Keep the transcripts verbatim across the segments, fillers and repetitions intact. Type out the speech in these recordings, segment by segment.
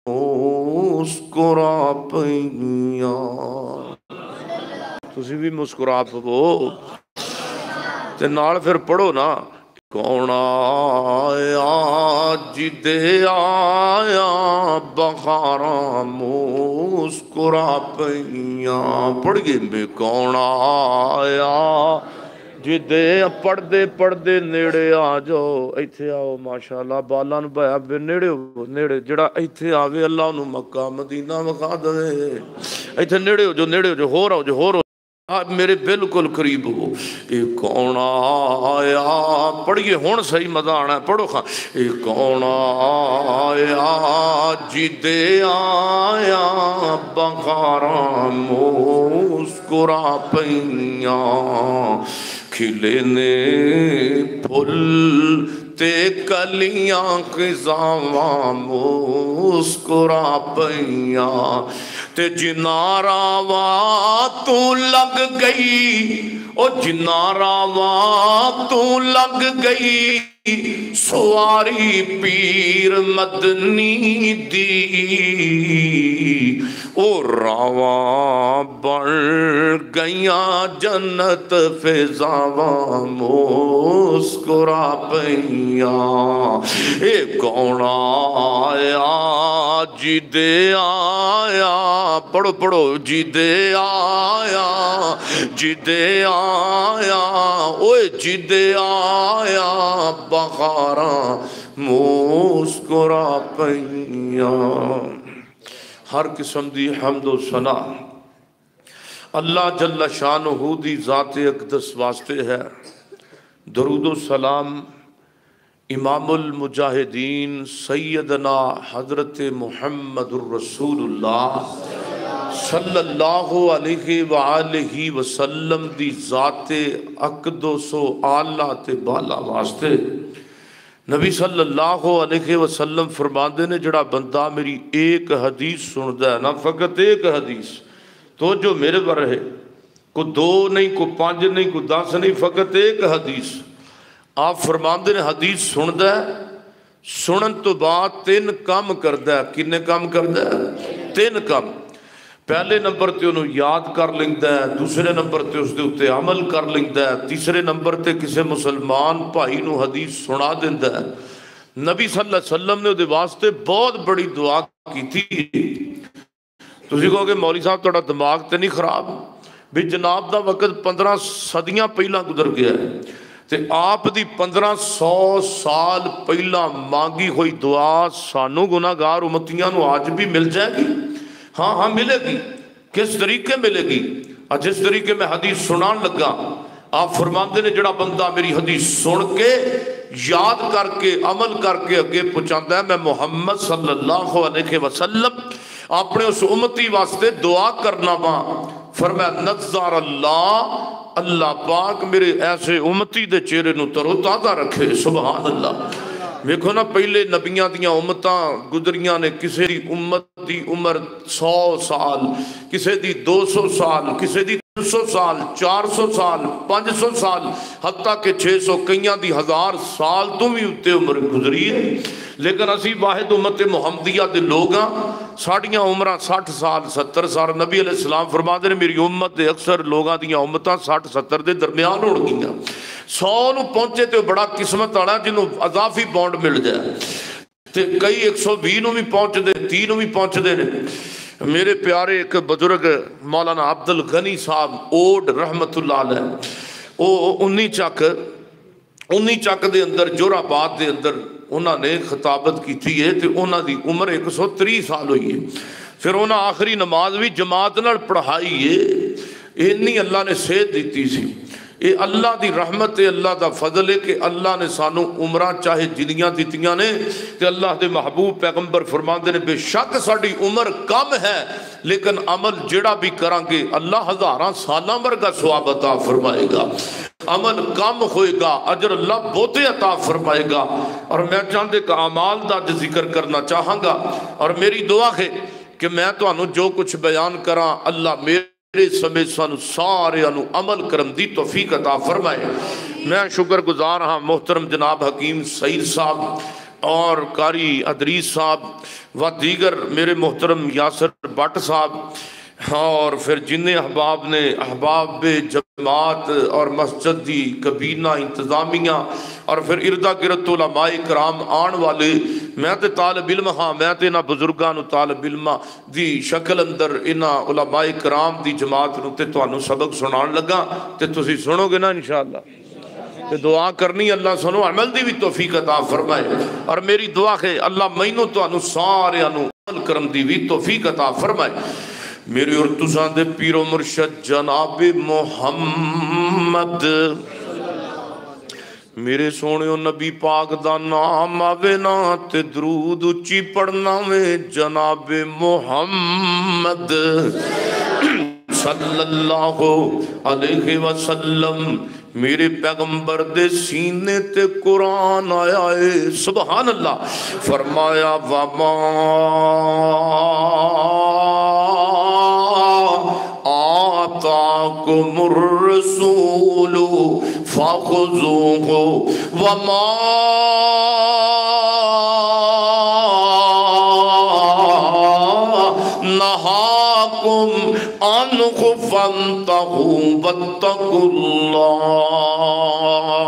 مسکرا پئیاں تسی بھی مسکرا پو تے نال پھر پڑھو نا کون آیا جدے آیا بخاراں مسکرا پئیاں پڑھ گئے میں کون آیا جدے پڑھ دے پڑھ دے نیڑے آ جاؤ ایتھے آؤ ماشاءاللہ بالان بایا بے نیڑے ہو نیڑے جڑا ایتھے آوے اللہ انہوں مکہ مدینہ مکہ دے ایتھے نیڑے ہو جو نیڑے ہو جو ہو رہا ہو جو ہو رہا ہو آپ میرے بالکل قریب ہو اے کون آیا پڑھئے ہون صحیح مزہ آنا ہے پڑھو خواہ اے کون آیا جدے آیا بخاراں مسکرا پئیاں کھلے نے پھل تے کلیاں خزاواں مسکرا پئیاں تے جنارا وا تو لگ گئی او جنارا وا تو لگ گئی سواری پیر مدنی دی او راواں بڑھ گیاں جنت فضاواں مسکرا پئیاں اے کون آیا جدے آیا پڑھو پڑھو جدے آیا جدے آیا اوے جدے آیا بخاراں مسکرا پئیاں ہر قسم دی حمد و ثنا اللہ جل شانہ دی ذات اقدس واسطے ہے درود و سلام امام المجاہدین سیدنا حضرت محمد الرسول اللہ صلی اللہ علیہ وآلہ وسلم دی ذات اقدس و آلہ تے بالا واسطے نبی صلی اللہ علیہ وسلم فرماندے نے جڑا بندہ میری ایک حدیث سندہ ہے نا فقط ایک حدیث تو جو میرے پر رہے کو دو نہیں کو پانچ نہیں کو دس نہیں فقط ایک حدیث آپ فرماندے نے حدیث سندہ ہے سنن تو بعد تین کام کردہ ہے کنے کام کردہ ہے تین کام پہلے نمبر تے انہوں یاد کر لیندہ ہے دوسرے نمبر تے اس دے اتے عمل کر لیندہ ہے تیسرے نمبر تے کسے مسلمان بھائی نو حدیث سنا دیندہ ہے نبی صلی اللہ علیہ وسلم نے دے واسطے بہت بڑی دعا کی تھی تسی کہو کہ مولی صاحب توڑا دماغ تے نہیں خراب بھی جناب دا وقت پندرہ صدیاں پہلا گزر گیا ہے تے آپ دی پندرہ سو سال پہلا مانگی ہوئی دعا سانو گناہگار امتیاں نو آج بھی مل جائے گی ہاں ہاں ملے گی کس طریقے ملے گی اور جس طریقے میں حدیث سنان لگا آپ فرماندے نے جڑا بندہ میری حدیث سن کے یاد کر کے عمل کر کے اگے پہنچاتا ہے میں محمد صلی اللہ علیہ وسلم اپنے اس امتی واسطے دعا کرنا با فرمایا نظر اللہ اللہ پاک میرے ایسے امتی دے چہرے نو ترو تازہ رکھے سبحان اللہ ویکھو نا پہلے نبیاں دیاں امتاں گزریاں نے کسے دی امت دی عمر سو سال کسے دی دو سو سال کسے دی تین سو سال چار سو سال پانچ سو سال حتیٰ کہ چھ سو کئیاں دی ہزار سال تو بھی اتے عمر گزری ہے لیکن اسی واحد امت محمدیہ دے لوگاں ساڑھیاں عمرہ ساٹھ سال ستر سال نبی علیہ السلام فرماتے ہیں میری امت دے اکثر لوگاں دیاں امتاں ساٹھ ستر دے درمیان اڑ گئیاں سو نو پہنچے تے بڑا قسمت آنا جنہوں اضافی بونڈ مل جائے تے کئی ایک سو بھی نو بھی پہنچ دے تین نو بھی پہنچ دے میرے پیارے ایک بزرگ مولانا عبد الغنی صاحب اوڈ رحمت اللہ علیہ او انی چک انی چک دے اندر جورآباد دے اندر انہوں نے خطابت کی تھی ہے تے انہوں دی عمر ایک سو تری سال ہوئی ہے پھر انہوں آخری نماز بھی جماعت نال پڑھائی ہے انی اللہ نے صحت دیتی سی اے اللہ دی رحمت ہے اللہ دا فضل ہے کہ اللہ نے سانو عمرہ چاہے جنیاں دیتیاں نے تے اللہ دے محبوب پیغمبر فرماندے نے بے شک ساڑی عمر کم ہے لیکن عمل جڑا بھی کرانگے اللہ ہزاراں سالاں مرگا ثواب عطا فرمائے گا عمل کم ہوئے گا اجر اللہ بہتے عطا فرمائے گا اور میں چاہتے کہ اعمال دا ذکر کرنا چاہاں گا اور میری دعا ہے کہ میں تو انہوں جو کچھ بیان کراں اللہ میرے میرے سمیت سانو سارے انو عمل کرم دی توفیق عطا فرمائے میں شکر گزار ہاں محترم جناب حکیم سعید صاحب اور قاری ادریس صاحب و دیگر میرے محترم یاسر بٹ صاحب، اور پھر جن احباب نے احباب جماعت اور مسجد دی کبینہ انتظامیہ اور پھر اردا گرد علماء کرام آن والے، میں تے طالب علم ہاں، میں تے انہاں بزرگاں نو طالب علم دی شکل اندر انہاں علماء کرام دی جماعت نو تے تانوں سبق سنان لگا، تے تسی سنو گے نا انشاءاللہ، تے دعا کرنی اللہ سنو عمل دی بھی توفیق عطا فرمائے، اور میری دعا ہے اللہ مینوں تانوں سارے انو عمل کرن دی بھی توفیق عطا فرمائے۔ میری اور تساں دے پیر و مرشد جناب محمد میرے سونے نبی پاک دا نام آوے نا تے درود اچھی پڑھنا میں جناب محمد صلی اللہ علیہ وسلم، میرے پیغمبر دے سینے تے قرآن آیا ہے، سبحان اللہ، فرمایا وما آتاکم الرسول فخذوہ وما نہاکم عنہ فانتہوا واتقوا اللہ۔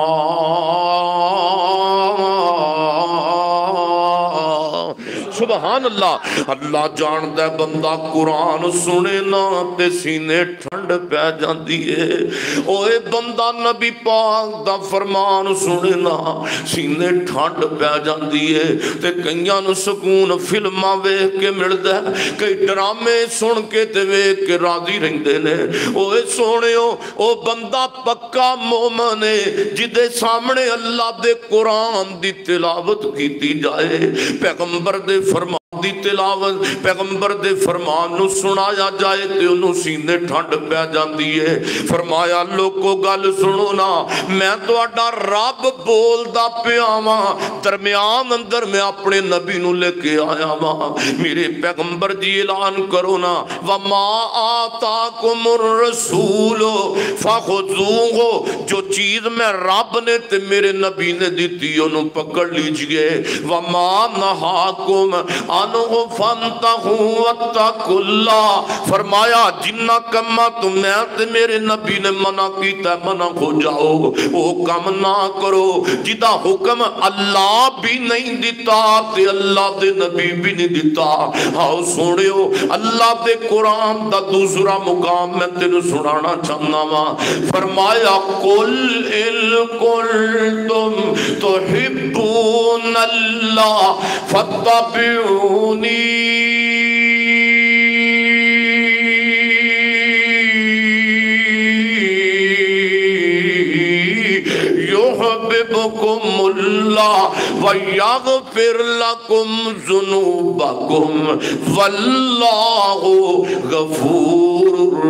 سبحان اللہ، اللہ جان دے بندہ قرآن سنے نا تے سینے ٹھنڈ پہ جاندی ہے، اوے بندہ نبی پاک دا فرمان سنے نا سینے ٹھنڈ پہ جاندی ہے، تے کئیاں نو سکون فلماں ویکھ کے ملدا ہے، کئی ڈرامے سن کے تے ویکھ کے راضی رہندے نے، اوے سونےو او بندہ پکا مومن ہے جدے سامنے اللہ دے قرآن دی تلاوت کیتی جائے، پیغمبر دے فرمان دی تلاوت، پیغمبر دے فرمان نو سنایا جائے تے انہوں سینے ٹھنڈ پہ جاندی ہے۔ فرمایا لوگو گل سنو نا، میں تو اڈا رب بول دا پیاما، درمیان اندر میں اپنے نبی نو لے کے آیا ماں، میرے پیغمبر جی اعلان کرو نا، وَمَا آتَاكُمُ الرَّسُولُ فَخُذُوهُ، جو چیز میں رب نے تے میرے نبی نے دیتی انہوں پکڑ لیجئے، وَمَا نَهَاكُمْ عنہ فانتہوا واتقوا اللہ، فرمایا جنہ کما تمہیں تے میرے نبی نے منع کیتا منع ہو جاؤ، وہ کم نہ کرو جدا حکم اللہ بھی نہیں دیتا تے اللہ دے نبی بھی نہیں دیتا۔ آؤ سوڑیو اللہ دے قرآن دا دوسرا مقام میں تینوں سنانا چاہنا وا، فرمایا قل ان کنتم تحبون اللہ فاتبعونی يحببكم الله ويغفر لكم ذنوبكم والله غفور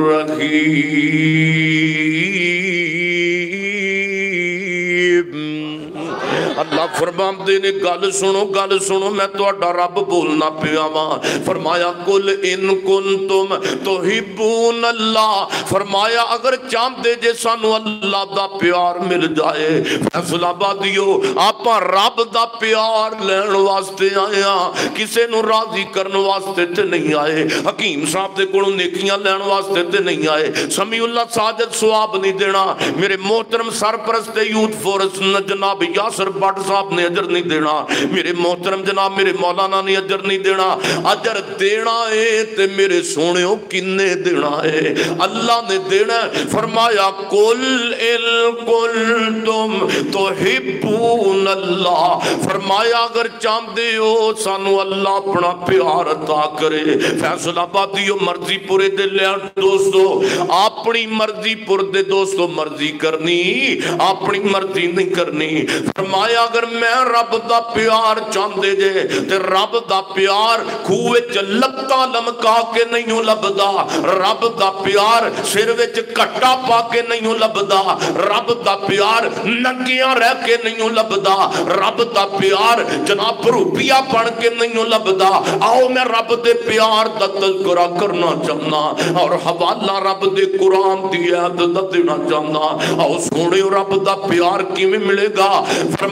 رحيم۔ اللہ فرمان دینے گل سنو گل سنو، میں تو اڈا رب بولنا پیا ماں، فرمایا قل ان کنتم تحبون اللہ، فرمایا اگر چاہتے جے سانو اللہ دا پیار مل جائے، فیصلہ بادیو آپا رب دا پیار لین واسطے آیا، کسے نو راضی کرن واسطے تے نہیں آئے، حکیم صاحب دے کولوں نیکیاں لین واسطے تے نہیں آئے، سمیع اللہ ساجد ثواب نہیں دینا، میرے محترم سرپرست یوتھ فورس جناب یاسر بٹ صاحب نے اجر نہیں دینا، میرے محترم جناب میرے مولانا نے اجر نہیں دینا، اجر دینا ہے تے میرے سونےوں کنے دینا ہے، اللہ نے دینا ہے۔ فرمایا قل ان کنتم تحبون اللہ، فرمایا اگر چاہتے ہو سانو اللہ اپنا پیار عطا کرے، فیصلہ بادیو مرضی پورے دے لیا دوستو، اپنی مرضی پور دے دوستو، مرضی کرنی اپنی مرضی نہیں کرنی، فرمایا اگر میں رب دا پیار چاندے جے تے رب دا پیار کھوے چ لتاں لمکا کے نہیں لبدا، رب دا پیار سر وچ کٹا پا کے نہیں لبدا، رب دا پیار ننگیاں رہ کے نہیں لبدا، رب دا پیار جناب روپیہ پڑھ کے نہیں لبدا۔ آؤ میں رب دے پیار دا تذکرہ کرنا چاہنا اور حوالہ رب دے قرآن دی عہد دا دینا چاہنا۔ آؤ سونے رب دا پیار کی میں ملے گا، فرمایا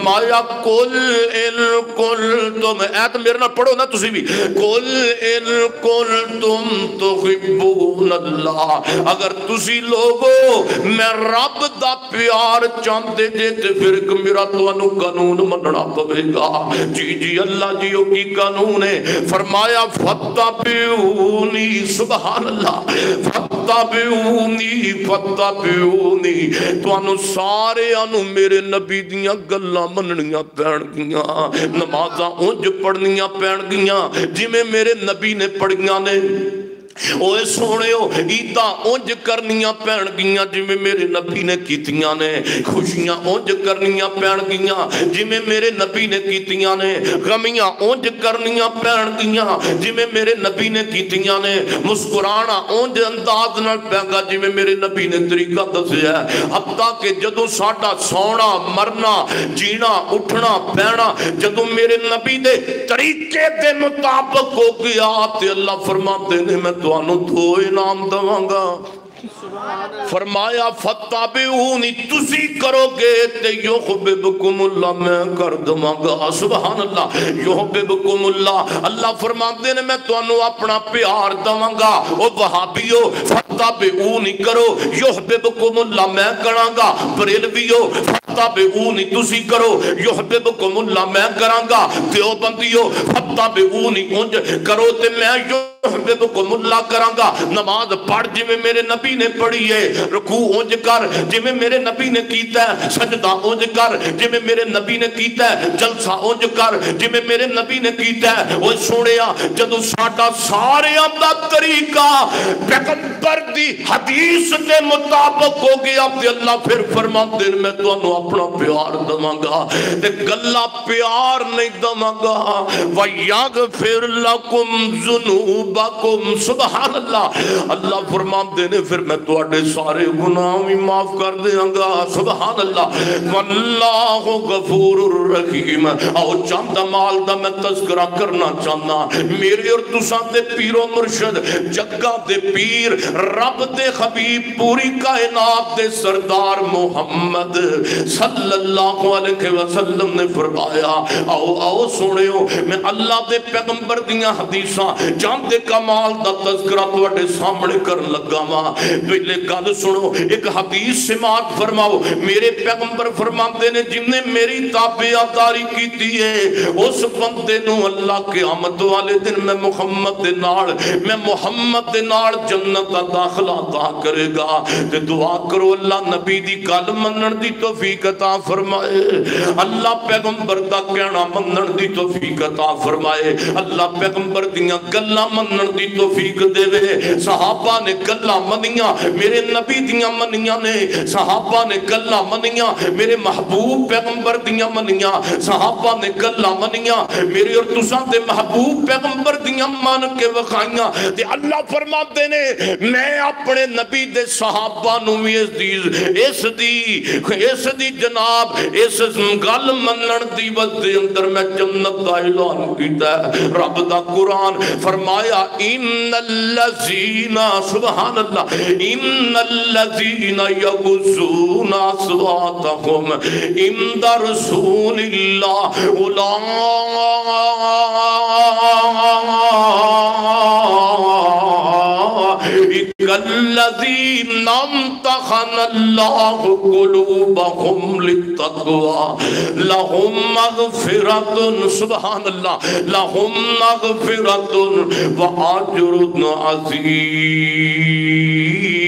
कुल इन कुल तुम ऐ तो मेरे नाल पढ़ो ना तुसी भी कुल इन कुल तुम तुहिब्बून अल्लाह अगर तुसी लोगो मैं रब दा प्यार चाहते जे ते फिर मेरा तुहानू कानून मनना पवेगा। जी जी अल्लाह जी ओ की कानून है फरमाया फत्तबिऊनी सुभान अल्लाह फत्तबिऊनी फत्तबिऊनी तुहानू सारे अनु मेरे नबी दियां गल्लां मननियां पैणगियां नमाज़ां उंज पढ़नियां पैणगियां जिवें मेरे नबी ने पढ़ियां ने। ओए सोहणियो ईदा उंज करनियां पैणगियां जिवें मेरे नबी ने कीतियां ने खुशियां उंज करनियां पैणगियां जिवें मेरे नबी ने कीतियां ने गमियां उंज करनियां पैणगियां जिवें मेरे नबी ने कीतियां ने मुस्कुराना उंज अंदाज नाल पैगा जिवें मेरे नबी ने तरीका दस्सिया हत्ता कि जदों साडा सौना मरना जीना उठना पैना जदों मेरे नबी दे तरीके दे मुताबिक हो गया ते अल्लाह फरमाते ने मैं तुहानू दो इनाम दवांगा। फरमाया फत्तबिऊनी तुसी करोगे ते युहिब्बुकुमुल्लाह मैं कर दवांगा। सुभान अल्लाह युहिब्बुकुमुल्लाह अल्लाह फरमाते ने मैं तुहानू अपना प्यार दवांगा। ओ वहाबियो फत्तबिऊनी करो युहिब्बुकुमुल्लाह मैं करांगा। बरेलवियो फत्तबिऊनी तुसी करो युहिब्बुकुमुल्लाह मैं करांगा। देवबंदियो फत्तबिऊनी उंज करो ते मैं युहिब्बुकुमुल्लाह करांगा। नमाज पढ़ जिवें मेरे नबी ने पढ़ी है रुकू उंज कर जिवें मेरे नबी ने कीता है सजदा उंज कर जिवें मेरे नबी ने कीता है जलसा उंज कर जिवें मेरे नबी ने कीता है। ओए सोहणिया जदों साडा सारियां दा तरीका पैगंबर दी हदीस दे मुताबिक हो गया ते अल्लाह फिर फरमांदे ने मैं तुहानू अपना प्यार दवांगा ते गल्ला प्यार नहीं दवांगा। व यगफिर लकुम ज़ुनूबकुम सुभान अल्लाह अल्लाह फरमांदे ने फिर मैं तुहाडे सारे गुनाह भी माफ कर देंगा। सुभान अल्लाह वल्लाहु गफूरुर रहीम। आओ चंद माल दा मैं तज़किरा करना चाहना मेरे और तुसां दे पीरो मुर्शद जग्गा दे पीर रब दे हबीब पूरी कायनात दे सरदार मुहम्मद सल्लल्लाहु अलैहि वसल्लम ने फरमाया आओ आओ सुनियो मैं अल्लाह दे पैगंबर दियां हदीसां चंद कमाल दा तज़किरा तुहाडे सामने करन लगा वा। पहले गल सुनो एक हदीस समाअत फरमाओ मेरे पैगंबर फरमाते ने जिन्ने मेरी ताबेदारी की है उस बंदे नू अल्लाह क़यामत वाले दिन मैं मुहम्मद दे नाल मैं मुहम्मद दे नाल जन्नत दा दाखला अता करेगा। ते दुआ करो अल्लाह नबी दी गल मनण दी तौफीक अता फरमाए अल्लाह पैगंबर दा कहना मनण दी तौफीक अता फरमाए अल्लाह पैगंबर दियां गल्लां मनण दी तौफीक देवे। सहाबा ने गल्लां मनियां मेरे नबी दियां मनियां ने सहाबा ने गल्लां मनियां मेरे महबूब पैगंबर दियां मनियां सहाबा ने गल्लां मनियां मेरे और तुसां दे महबूब पैगंबर दियां मन के वखाइयां ते अल्लाह फरमाते ने मैं अपने नबी दे सहाबा नू भी इस दी इस दी इस दी जनाब इस गल मनण दी वजह अंदर मैं जन्नत दा ऐलान कीता है। रब दा कुरान फरमाया इन्नल्लज़ीना सुभान अल्लाह इन्नल्लज़ीना यग़ुज़्ज़ूना अस्वातहुम इंदा रसूलिल्लाह उलाइकल्लज़ीना इम्तहनल्लाहु क़ुलूबहुम लित्तक़वा लहुम मग़फ़िरतुन सुभान अल्लाह लहुम मग़फ़िरतुन व अज्रुन अज़ीम।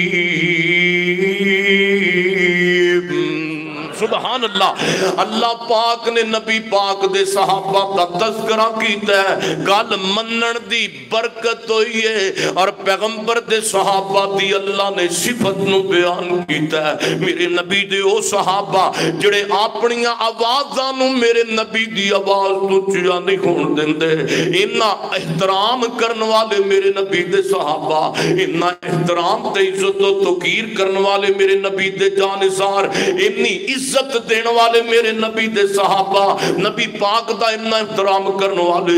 सुभान अल्लाह अल्लाह पाक ने नबी पाक दे सहाबा दा तज़किरा कीता है गल मनण दी बरकत होई है और पैगंबर दे सहाबा दी अल्लाह ने सिफत नू बयान कीता है। मेरे नबी दे ओ सहाबा जिहड़े अपनी आवाज़ां नू मेरे नबी दी आवाज़ तों उच्चा नहीं होण दिंदे इन्ना एहतराम करन वाले मेरे नबी दे सहाबा इन्ना एहतराम ते इज्जत तो तौकीर करन वाले मेरे नबी दे जानिसार इन्नी इज्जत देने वाले मेरे नबी दे सहाबा नबी पाक दा इन्ना एहतराम करने वाले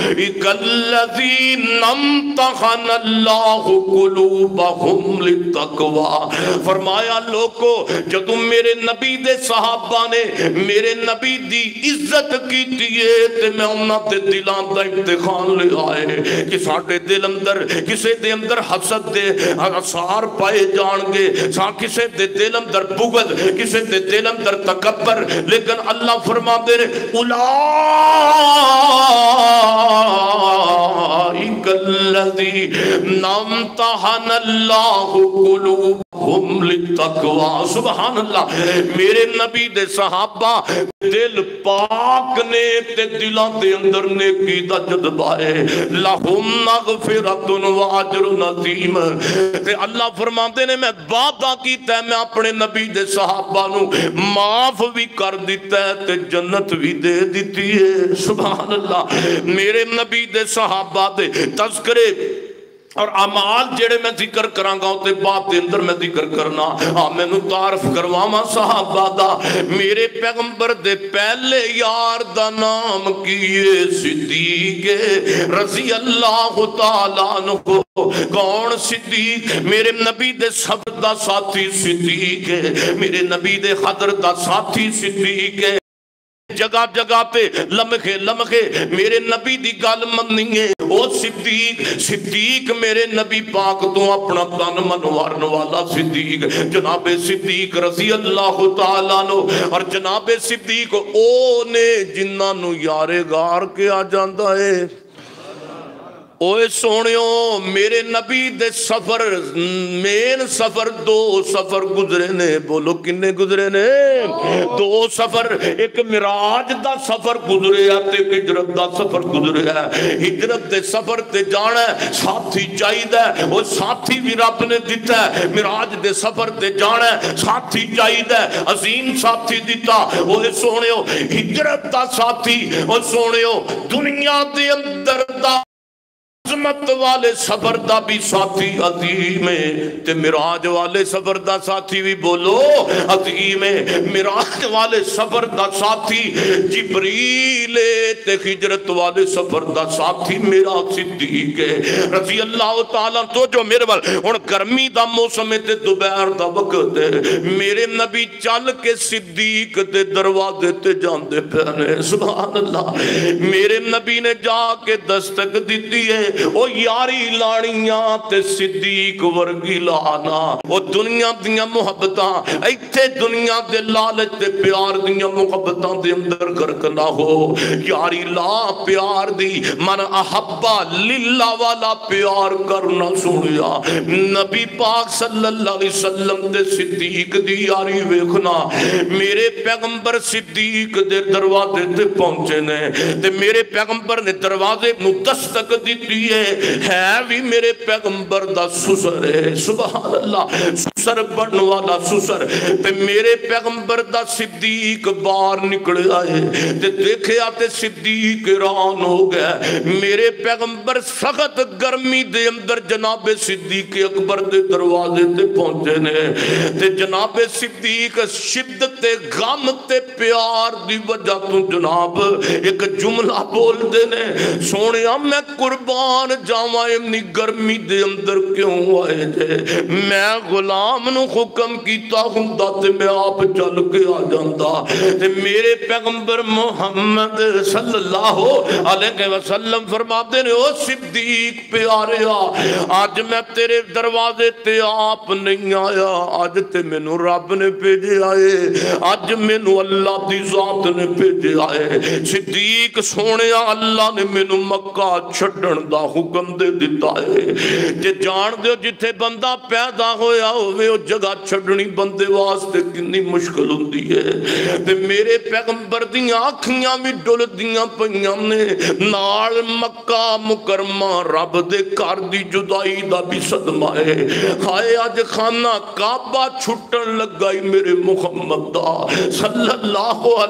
کالذین امتحن اللہ قلوبہم للتقوی، فرمایا لوگو جدو میرے نبی دے صحابہ نے میرے نبی دی عزت کی دیئے تے میں انہاں تے دلان دا امتحان لے آئے کہ ساڑھے دل اندر کسے دے اندر حسد دے اثار پائے جان گے، ساں کسے دے دل اندر بغض، کسے دے دل اندر تکبر، لیکن اللہ فرما دے رہے اولئک الذین امتحن اللہ قلوبہم للتقوی، سبحان اللہ، میرے نبی دے صحابہ دل پاک نے تے دلان دے اندر نیکی دا جذبہ ہے، لہم مغفرۃ و اجر عظیم، تے اللہ فرماندے نے میں وعدہ کیتا ہے میں اپنے نبی دے صحابہ نو معاف بھی کر دیتا ہے تے جنت بھی دے دیتی ہے، سبحان اللہ۔ میرے نبی دے صحابہ دے تذکرے اور اعمال جڑے میں ذکر کرانگا ہوتے بات دے اندر میں ذکر کرنا، ہاں میں نو تعارف کرواما صحابہ دا، میرے پیغمبر دے پہلے یار دا نام کیے صدیق رضی اللہ تعالیٰ عنہ، کون صدیق؟ میرے نبی دے صبر دا ساتھی صدیق ہے، میرے نبی دے خضر دا ساتھی صدیق ہے، جگہ جگہ پہ لمحے لمحے میرے نبی دی گل مننی ہے، او صدیق صدیق میرے نبی پاک تو اپنا تن من وارن والا صدیق جناب صدیق رضی اللہ تعالیٰ عنہ، اور جناب صدیق او نے جنہاں نو یارے گار کے آ جاندہ ہے۔ اوے سونیوں میرے نبی دے سفر مین سفر دو سفر گزرے نے، بولو کنے گزرے نے؟ دو سفر، ایک معراج دا سفر گزرے ہے تے ہجرت دا سفر گزرے ہے۔ ہجرت دے سفر تے جانا ہے ساتھی چاہید ہے، وہ ساتھی بھی رب نے دیتا ہے، معراج دے سفر تے جانا ہے ساتھی چاہید ہے، عظیم ساتھی دیتا۔ اوے سونیوں ہجرت دا ساتھی، اوے سونیوں دنیا دے اندر دا عظمت والے سفر دا بھی ساتھی عظیم ہے تے معراج والے سفر دا ساتھی بھی بولو عظیم ہے۔ معراج والے سفر دا ساتھی جبریل تے ہجرت والے سفر دا ساتھی میرا صدیق ہے رضی اللہ تعالیٰ۔ تو جو میرے بال ہن گرمی دا موسم تے دوپہر دا وقت ہے، میرے نبی چل کے صدیق دے دروازے تے جاندے پھرنے، سبحان اللہ۔ میرے نبی نے جا کے دستک دیتی ہے، او یاری لانیاں تے صدیق ورگی لانا، او دنیا دیاں محبتاں ایتھے دنیا دے لالچ تے پیار دیاں محبتاں دے اندر غرق نہ ہو، یاری لا پیار دی من احبا للہ والا پیار کرنا سنیا۔ نبی پاک صلی اللہ علیہ وسلم دے صدیق دی یاری ویکھنا، میرے پیغمبر صدیق دے دروازے تے پہنچے نے تے میرے پیغمبر نے دروازے نو دستک دیتی ہے، ہے بھی میرے پیغمبر دا سسر ہے، سبحان اللہ، سسر بن والا سسر تے میرے پیغمبر دا صدیق باہر نکل آئے تے دیکھے آتے صدیق ران ہو گیا۔ میرے پیغمبر سخت گرمی دے اندر جناب صدیق اکبر دے دروازے تے پہنچے نے تے جناب صدیق شدت غم تے پیار دی وجہ تو جناب ایک جملہ بول دے نے، سونیا میں قربان جاواں امنی گرمی دے اندر کیوں آئے جے، میں غلام نو حکم کیتا ہوندا تے میں آپ چل کے آ جاندا تے میرے پیغمبر محمد صلی اللہ علیہ وسلم فرماتے نے، او صدیق پیاریا آج میں تیرے دروازے تے آپ نہیں آیا، آج تے میں نو رب نے بھیجے آئے، آج میں نو اللہ دی ذات نے بھیجے آئے۔ صدیق سونیا اللہ نے میں نو مکہ چھڑن دا حکم دے دیتا ہے، جے جان دیو جتھے بندہ پیدا ہویا ہوئے وہ جگہ چھڑنی بندے واسطے کنی مشکل ہوندی ہے تے میرے پیغمبر دیاں آنکھیاں بھی ڈول دیاں پئیاں نے، نال مکہ مکرمہ رب دے گھر دی جدائی دا بھی صدمہ ہے، ہائے اج خانہ کعبہ چھٹن لگائی میرے محمد دا صلی اللہ علیہ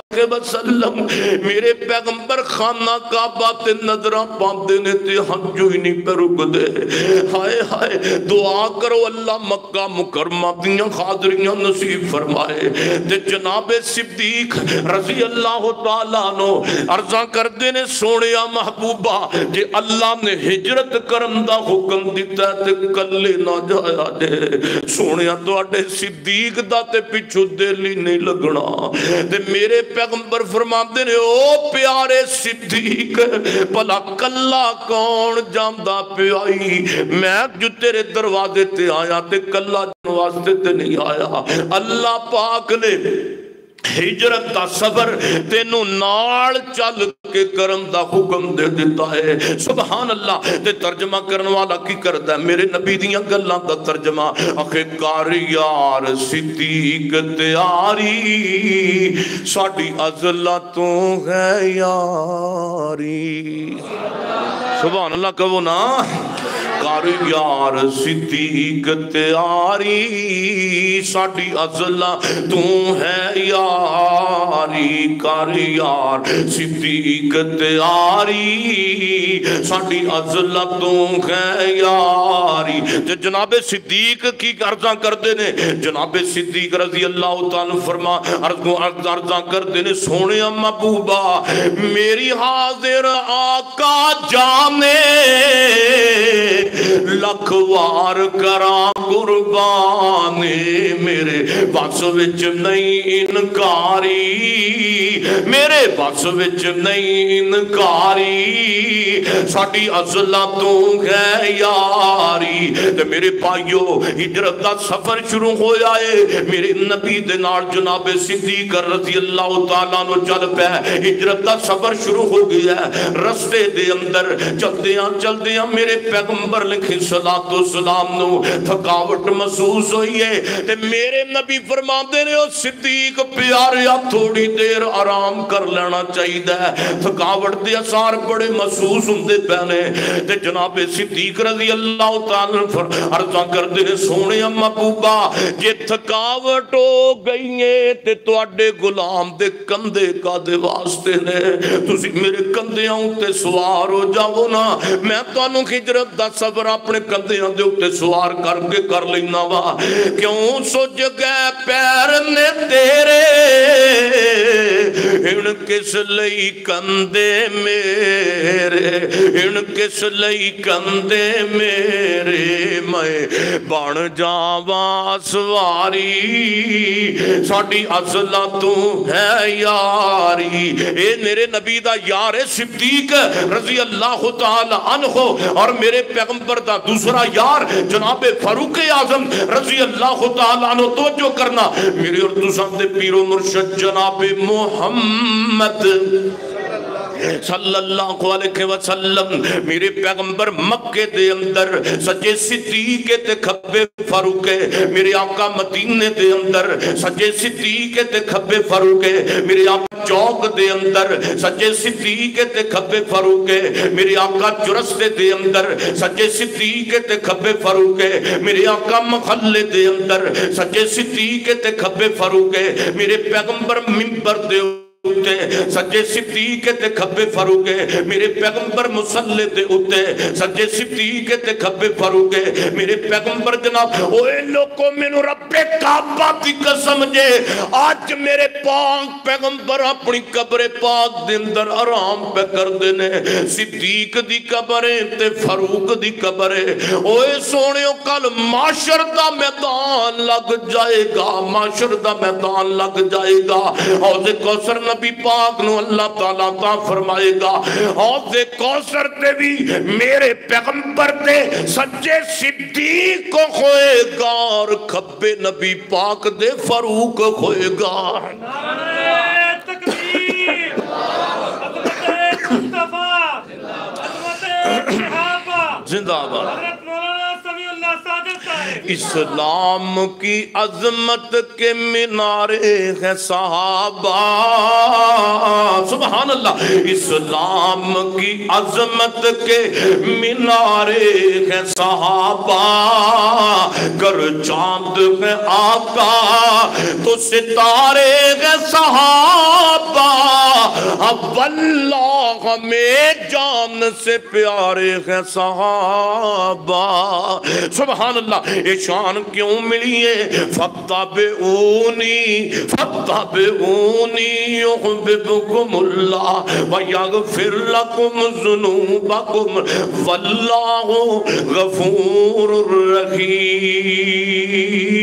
वसल्लम मेरे पैगंबर खाना काबा ते नजरां पांदे ने ते हंजू ही नहीं पे रुकदे। हाय हाय दुआ करो अल्लाह मक्का मुकरमा दियां हाजरियां नसीब फरमाए। ते जनाबे सिद्दीक रजी अल्लाह तआला नो अर्जा करदे ने सोनिया महबूबा जे अल्लाह ने हिजरत करन दा हुक्म दिता ते कल्ले ना जाया जे। सोनिया तुहाडे सिद्दीक दा ते पिछू दिल ही नहीं लगना। ते मेरे पैगंबर फरमाते ने ओ प्यारे सिद्दीक भला कल्ला कौन जांदा पियाई। मैं जो तेरे दरवाजे ते आया ते कल्ला वास्ते ते नहीं आया। अल्लाह पाक ने हिजरत का सफर तेनू नाल चल के करम दा हुक्म दे दिता है। सुभान अल्लाह। ते तर्जमा करने वाला की करदा है मेरे नबी दियां गल्लां दा तर्जमा आखे कार यार सिद्दीक त्यारी साडी अज़ला तो है यारी। सुभान अल्लाह कहो ना। कर यार सिद्दीक त्यारी साडी अज़ला तू है यारी। कर यार सिद्दीक त्यारी साडी अज़ला तू है यारी। ते जनाबे सिद्दीक की अर्जा करते ने जनाबे सिद्दीक रजी अल्लाह तआला फरमा अर्जा करते ने सोने महबूबा मेरी हाजिर आका जाने लख वार करा कुर्बानी मेरे बस विच नहीं इनकारी। मेरे बस विच नहीं इनकारी साडी अज़ला तू है यारी। ते मेरे भाइयों हिजरत दा सफर शुरू होया है मेरे नबी दे नाल जनाबे सिद्दीक रज़ी अल्लाह तआला नु चल पे। हिजरत दा सफर शुरू हो गया है। रस्ते दे अंदर चलदियां चलदियां मेरे पैगंबर लिखे सलातो सलाम नु थकावट महसूस हुई है। ते मेरे नबी फरमाते ने ओ सिद्दीक प्यारिया थोड़ी देर आराम कर लेना चाहिए। थकावट दे असर बड़े महसूस होंदे पैने। ते जनाबे सिद्दीक रज़ी अल्लाह तआला अर्ज़ा करदे ने सोने महबूबा जे थकावट हो गई है ते तुहाडे गुलाम दे कंधे कादे वास्ते ने तुसी मेरे कंधेयां उत्ते सवार हो जाओ ना। मैं तुहानू हिजरत दा सफर अपने कंधेयां दे उत्ते सवार करके कर लेना वा। क्यों सुज गए पैर ने तेरे इन किस लई कंधे मेरे इन किस लई कंधे मेरे मैं बन जावा सवारी साडी अज़ला तू है यारी। ए मेरे नबी दा यार है सिद्दीक रज़ी अल्लाह तआला अन्हु और मेरे पैगंबर दा दूसरा यार जनाबे फारूक आज़म रज़ी अल्लाह तआला अन्हु। तवज्जो करना मेरे और तुसां दे पीरो मुर्शिद जनाबे मोहम्मद सल्लल्लाहु अलैहि वसल्लम मेरे पैगंबर मक्के दे अंदर सज्जे सिद्दीक ते खब्बे फारूक मेरे आका मदीने दे अंदर सज्जे सिद्दीक ते खब्बे फारूक मेरे आका चौक दे अंदर सज्जे सिद्दीक ते खब्बे फारूक मेरे आका चुरस्ते दे अंदर सज्जे सिद्दीक ते खब्बे फारूक मेरे आका महल्ले दे अंदर सज्जे सिद्दीक ते खब्बे फारूक मेरे पैगंबर मिंबर दे उत्ते सज्जे सिद्दीक ते खब्बे फारूक मेरे पैगंबर मुसल्ले दे उत्ते सज्जे सिद्दीक ते खब्बे फारूक मेरे पैगंबर जनाब। ओए लोगों मेनू रब्बे काबा दी कसम जे आज मेरे पाक पैगंबर अपनी कब्र पाक दे अंदर आराम पे करदे ने। सिद्दीक दी कब्र ते फारूक दी कब्र ओए सोनियो कल माशर दा मैदान लग जाएगा माशर दा मैदान लग जाएगा। हौज़े कौसर नबी पाक नु अल्लाह ताला ता फरमाएगा हौज़े कौसर ते भी मेरे पैगंबर दे सच्चे सिद्दीक को होएगा और खब्बे नबी पाक दे फारूक होएगा। नारे तकबीर अज़मत मुस्तफा अज़मत सहाबा जिंदाबाद। इस्लाम की अजमत के मीनारे हैं सहाबा سبحان اللہ. اسلام کی عظمت کے مینارے ہیں صحابہ، گر چاند ہے آقا تو ستارے ہیں صحابہ، واللہ ہمیں جان سے پیارے ہیں صحابہ. سبحان اللہ. یہ شان کیوں ملی ہے؟ فَاتَّبِعُونِي فَاتَّبِعُونِي يُحْبِبْكُمُ اللَّهُ وَيَغْفِرْ لَكُمْ ذُنُوبَكُمْ وَاللَّهُ غَفُورٌ رَحِيمٌ.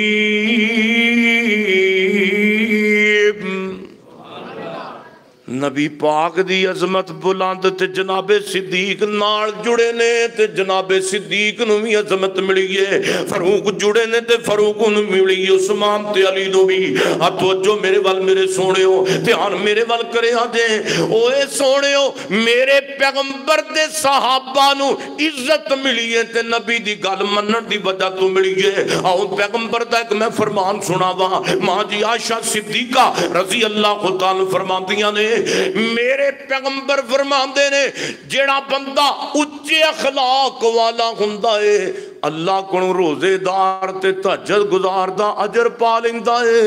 نبی پاک دی عظمت بلند تے جناب صدیق نال جڑے نے تے جناب صدیق نو بھی عظمت ملی ہے. فاروق جڑے نے تے فاروق نو ملی ہے. عثمان تے علی نو بھی. توجہ میرے وال میرے سونےو دھیان میرے وال کرے آ جے. اوے سونےو میرے پیغمبر دے صحابہ نو عزت ملی ہے تے نبی دی گل منن دی وجہ تو ملی ہے. آؤ پیغمبر دا ایک میں فرمان سناواں. ماں جی عائشہ صدیقہ رضی اللہ تعالی فرماندیاں نے میرے پیغمبر فرماندے نے جیڑا بندہ اچھے اخلاق والا ہوندا ہے اللہ کو روزے دار تے تہجد گزار دا اجر پا لیندا ہے.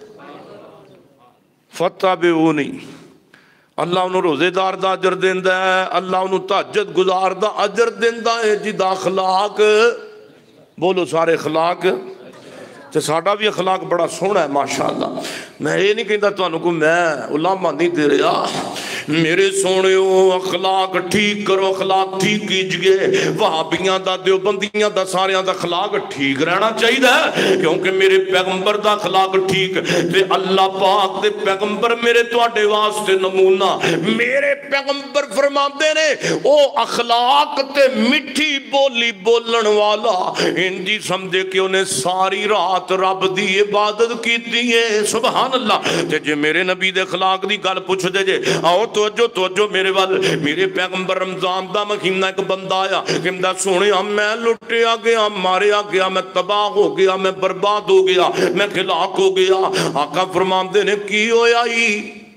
فتابعونی اللہ انہوں روزے دار دا اجر دیندا ہے، اللہ انہوں تہجد گزار دا اجر دیندا ہے. جدا اخلاق بولو سارے اخلاق تے ساڈا بھی اخلاق بڑا سونا ہے ماشاءاللہ. میں یہ نہیں کہتا تانوں کو میں علامہ نہیں دے رہا. میرے سونےو اخلاق ٹھیک کرو، اخلاق ٹھیک کیجئے. وہابیاں دا دیوبندیاں دا ساریاں دا اخلاق ٹھیک رہنا چاہیے کیونکہ میرے پیغمبر دا اخلاق ٹھیک تے اللہ پاک دے پیغمبر میرے تواڈے واسطے نمونہ. میرے پیغمبر فرماندے نے او اخلاق تے مٹھی بولی بولن والا انجی سمجھے کہ انہیں ساری رات رب دی عبادت کیتی ہے. سبحان اللہ. تے جے میرے نبی دے اخلاق دی گل پوچھ دے جے آؤ توجہ توجہ میرے وال. میرے پیغمبر رمضان دا مہینہ ایک بندہ آیا کہندا سونیا میں لٹیا گیا، ماریا گیا، میں تباہ ہو گیا، میں برباد ہو گیا، میں ہلاک ہو گیا. آقا فرماندے نے کی ہویا ہی؟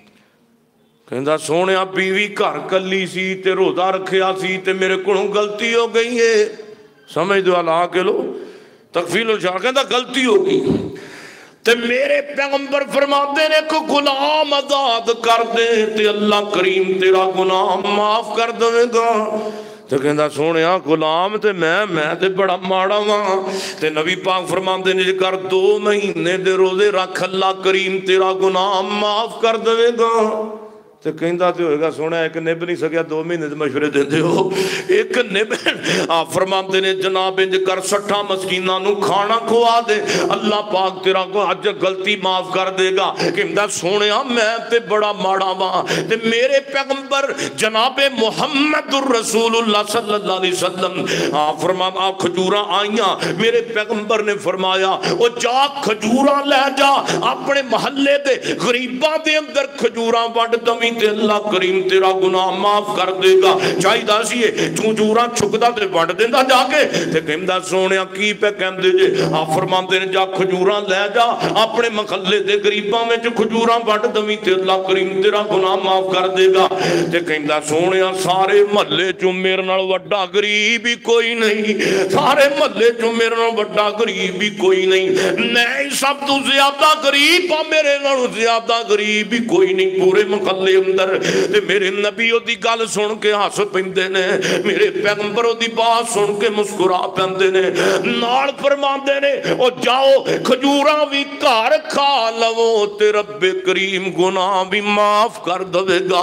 کہندا سونیا بیوی گھر کلی سی تے روزہ رکھیا سی تے میرے کولوں غلطی ہو گئی ہے. سمجھ دو اللہ کے لو تکفیل الشار کہندا غلطی ہو گئی تے میرے پیغمبر فرماتے نے کہ غلام آزاد کر دے تے اللہ کریم تیرا گناہ معاف کر دے گا. تے کہندا سونیا غلام تے میں میں تے بڑا ماڑا ہاں. تے نبی پاک فرماندے نے کر دو مہینے دے روزے رکھ اللہ کریم تیرا گناہ معاف کر دے گا. تے کہندا تے ہوئے گا سونا ایک نب نہیں سکیا دو مہینے دے مشورے دیندے ہو. ایک نب آپ فرماندے نے جناب انج کر سٹھا مسکیناں نو کھانا کھوا دے اللہ پاک تیرا کو اج غلطی معاف کر دے گا. کہندا سونیا میں تے بڑا ماڑا وا تے میرے پیغمبر جناب محمد الرسول اللہ صلی اللہ علیہ وسلم آپ فرمایا آپ کھجوراں آئیاں. میرے پیغمبر نے فرمایا او جا کھجوراں لے جا اپنے محلے دے غریباں دے اندر کھجوراں ونڈ دمی تے اللہ کریم تیرا گناہ معاف کر دے گا. چاہیے سی چونجوراں چھکدا تے ونڈ دیندا جا کے. تے کہندا سونیا کی پہ کہندے جے آپ فرماندے نے جا کھجوراں لے جا اپنے محلے دے غریباں وچ کھجوراں ونڈ دمی تے اللہ کریم تیرا گناہ معاف کر دے گا. تے کہندا سونیا سارے محلے چوں میرے نال وڈا غریب ہی کوئی نہیں، سارے محلے چوں میرے نال وڈا غریب ہی کوئی نہیں، میں سب تو زیادہ غریب ہاں، میرے نال زیادہ غریب ہی کوئی نہیں پورے محلے اندر. تے میرے نبی دی گل سن کے ہس پیندے نے، میرے پیغمبر دی بات سن کے مسکرا پیندے نے. نال فرماندے نے او جاؤ کھجوراں وی گھر کھا لو تے رب کریم گناہ بھی معاف کر دے گا.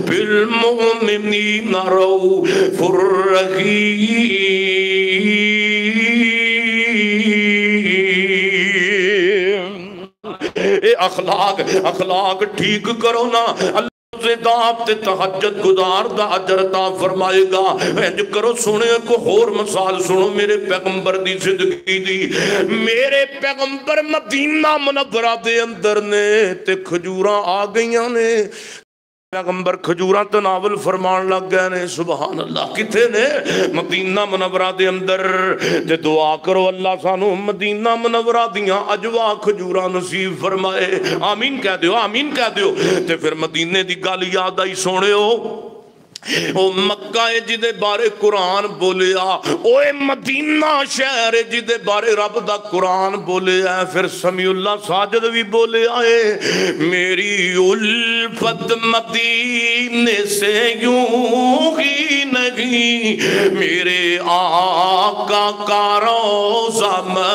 بالمؤمنین رؤوف رحیم. اے اخلاق اخلاق ٹھیک کرو نا اللہ زیداب تے تہجد گزار دا اجر عطا فرمائے گا. انج کرو سنے کو اور مثال سنو میرے پیغمبر دی زندگی دی. میرے پیغمبر مدینہ منورہ دے اندر نے تے کھجوراں آ گئیاں نے पैगंबर खजूरां तनावल फरमान लग गए ने। सुभान अल्लाह। किथे ने? मदीना मुनव्वरा दे अंदर। ते दुआ करो अल्लाह सानू मदीना मुनव्वरा दियां अजवा खजूरां नसीब फरमाए। आमीन कह दियो, आमीन कह दियो। ते फिर मदीने दी गल याद आई सोनियो, ओ मक्का है जिदे बारे कुरान बोलिया, ओए मदीना शहर है जिदे बारे रब दा कुरान बोलिया। फिर समीउल्लाह साजिद भी बोलिया है, मेरी उल्फत मदीने से यूं ही नहीं, मेरे आका का रोज़ा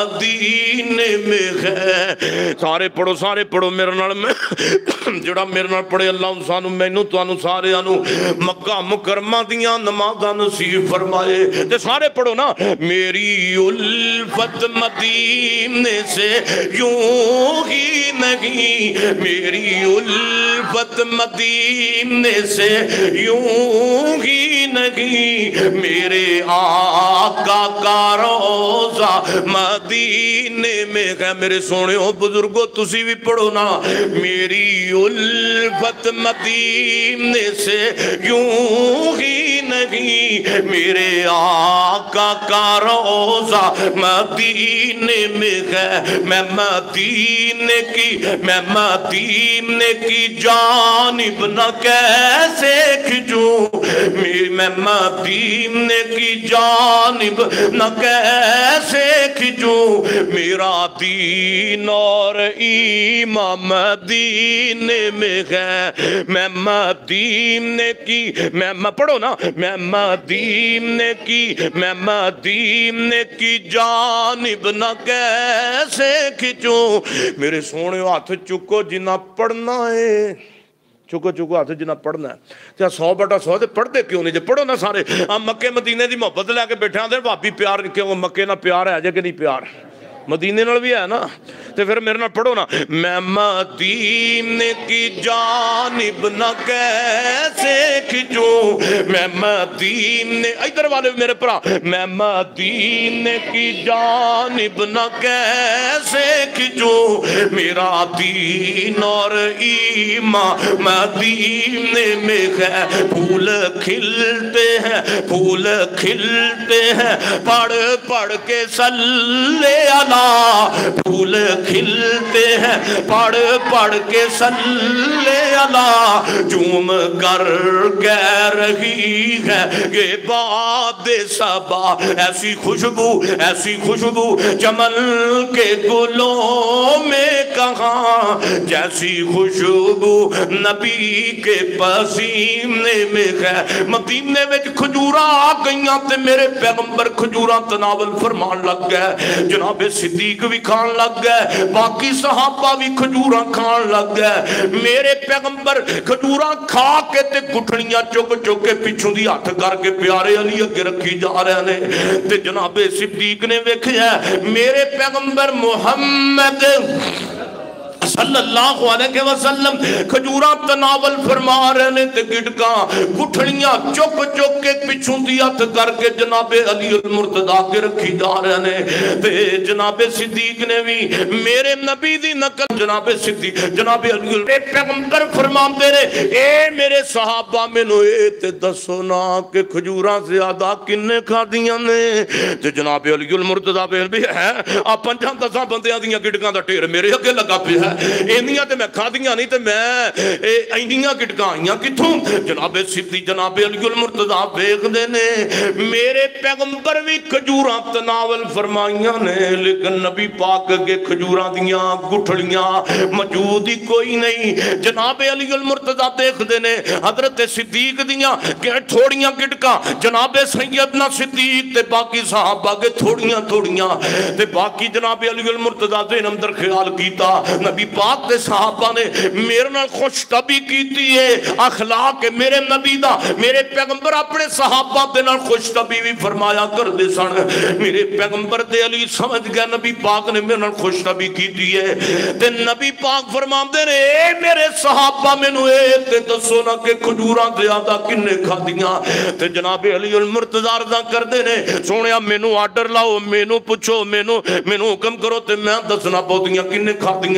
मदीने में है। सारे पढ़ो, सारे पढ़ो मेरे नाल। जड़ा मेरे नाल पढ़े अल्लाह सानू मैनू तुहानू सारियां नू मक्का मुकरमा दियां नमाज़ां नसीब फरमाए। ते सारे पढ़ो ना, मेरी उल्फत मदीने से यूं ही नहीं, मेरी उल्फत मदीने से यूं ही नहीं, मेरे आका का रोज़ा मदीने में है। मेरे सोनियो बुजुर्गो तुसी भी पढ़ो ना, मेरी उल्फत मदीने से यूं ही नहीं, मेरे आका का रोज़ा मदीने में है। मैं मदीने की मैं मदीने की जानिब न कैसे खिंचूं, मैं मदीने की जानिब न कैसे खिंचूं, मेरा दीन और ईमान मदीने में है। मैं मदीने की मैं मैं पढ़ो ना, मैं मदीने की मैं मदीने की जानिब न कैसे खिंचूं। मेरे सोने हाथ चुको जिन्ना पढ़ना है, चुको चुको हाथ जिन्ना पढ़ना है। तो सौ बटा सौ तो पढ़ते क्यों नहीं? जो पढ़ो ना सारे। आ मक्के मदीने की मोहब्बत लैके बैठे आते भाभी प्यार क्यों? मक्के ना प्यार है जे कि नहीं? प्यार मदीने नाल भी है ना। तो फिर मेरे नाल पढ़ो ना, मैं मदीने की जानिब न कैसे खिंचूं, मैं मदीने इधर वाले मेरे भरा, मैं मदीने की जानिब न कैसे खिंचूं, मेरा दीन और ईमान मदीने में है। फूल खिलते हैं, फूल खिलते हैं, पढ़ पढ़ के सल्ले अला, फूल खिलते हैं, पढ़ पढ़ के सल्ले अला, झूम कर कह रही है ये बात सबा, ऐसी खुशबू ऐसी खुशबू चमन के गुलों में कहाँ, जैसी खुशबू नबी के पसीने में है। मदीने में खजूरा आ गईयां ते मेरे पैगंबर खजूरा तनावल फरमान लग गए। जनाबे सिद्दीक भी खान लग गए, बाकी सहाबा भी खजूरा खान लग गए। मेरे पैगंबर खजूरा खा के ते गुठड़ियां चुक चुक के पिछों दी हथ करके प्यारे अली अगे रखी जा रहे ने। ते जनाबे सिद्दीक ने वेखिया मेरे पैगंबर मुहम्मद सल्लल्लाहु अलैहि वसल्लम खजूरा तनावल फरमा रहे ने ते गिटकां गुठड़ियां चुक चुक के पिछों दी हथ करके जनाबे अली अल मुर्तदा के रखी जा रहे ने। ते जनाबे सिद्दीक ने भी मेरे नबी दी नकल जनाबे सिद्दीक जनाबे अली अल पैगंबर फरमाते ने, ए मेरे सहाबा मैनू ए ते दसो ना कि खजूरा ज्यादा किन्ने खादियां ने? ते जनाबे अली अल मुर्तदा भी है आ पंजां दसां बंदियां दी गिटकां दा ढेर मेरे अगे लगा पिया, इन्नियां ते मैं खादियां नहीं ते मैं इन्नियां गिटकां आईयां कित्थों? जनाबे सिद्दी जनाबे अली अल मुर्तदा वेखदे ने मेरे पैगंबर भी खजूरां तनावल फरमाइयां ने, लेकिन नबी पाक अगे खजूरां दियां गुठड़ियां मौजूद ही कोई नहीं। जनाबे अली अल मुर्तदा देखदे ने हजरत सिद्दीक दियां थोड़ियां गिटकां, जनाबे सैयदना सिद्दीक ते बाकी सहाबा के थोड़ियां थोड़ियां ते बाकी जनाबे अली अल मुर्तदा दे अंदर ख्याल कीता नबी पाक दे सहाबा ने मेरे नाल खुशतबी कीती है, अखलाक मेरे नबी दा मेरे पैगंबर अपने सहाबा दे नाल खुशतबी भी फरमाया करदे सन। मेरे पैगंबर दे अली समझ गया नबी पाक ने मेरे नाल खुशतबी कीती है ते नबी पाक फरमांदे ने ए मेरे सहाबा मैनू ए ते दसो ना कि खजूरां ज्यादा किन्ने खादियां? ते जनाबे अली अल मुर्तजा अर्ज़ा करदे ने सोहणिया मैनू आर्डर लाओ, मैनू पुछो, मैनू मैनू हुक्म करो ते मैं दसना पौंदियां किन्ने खादियां।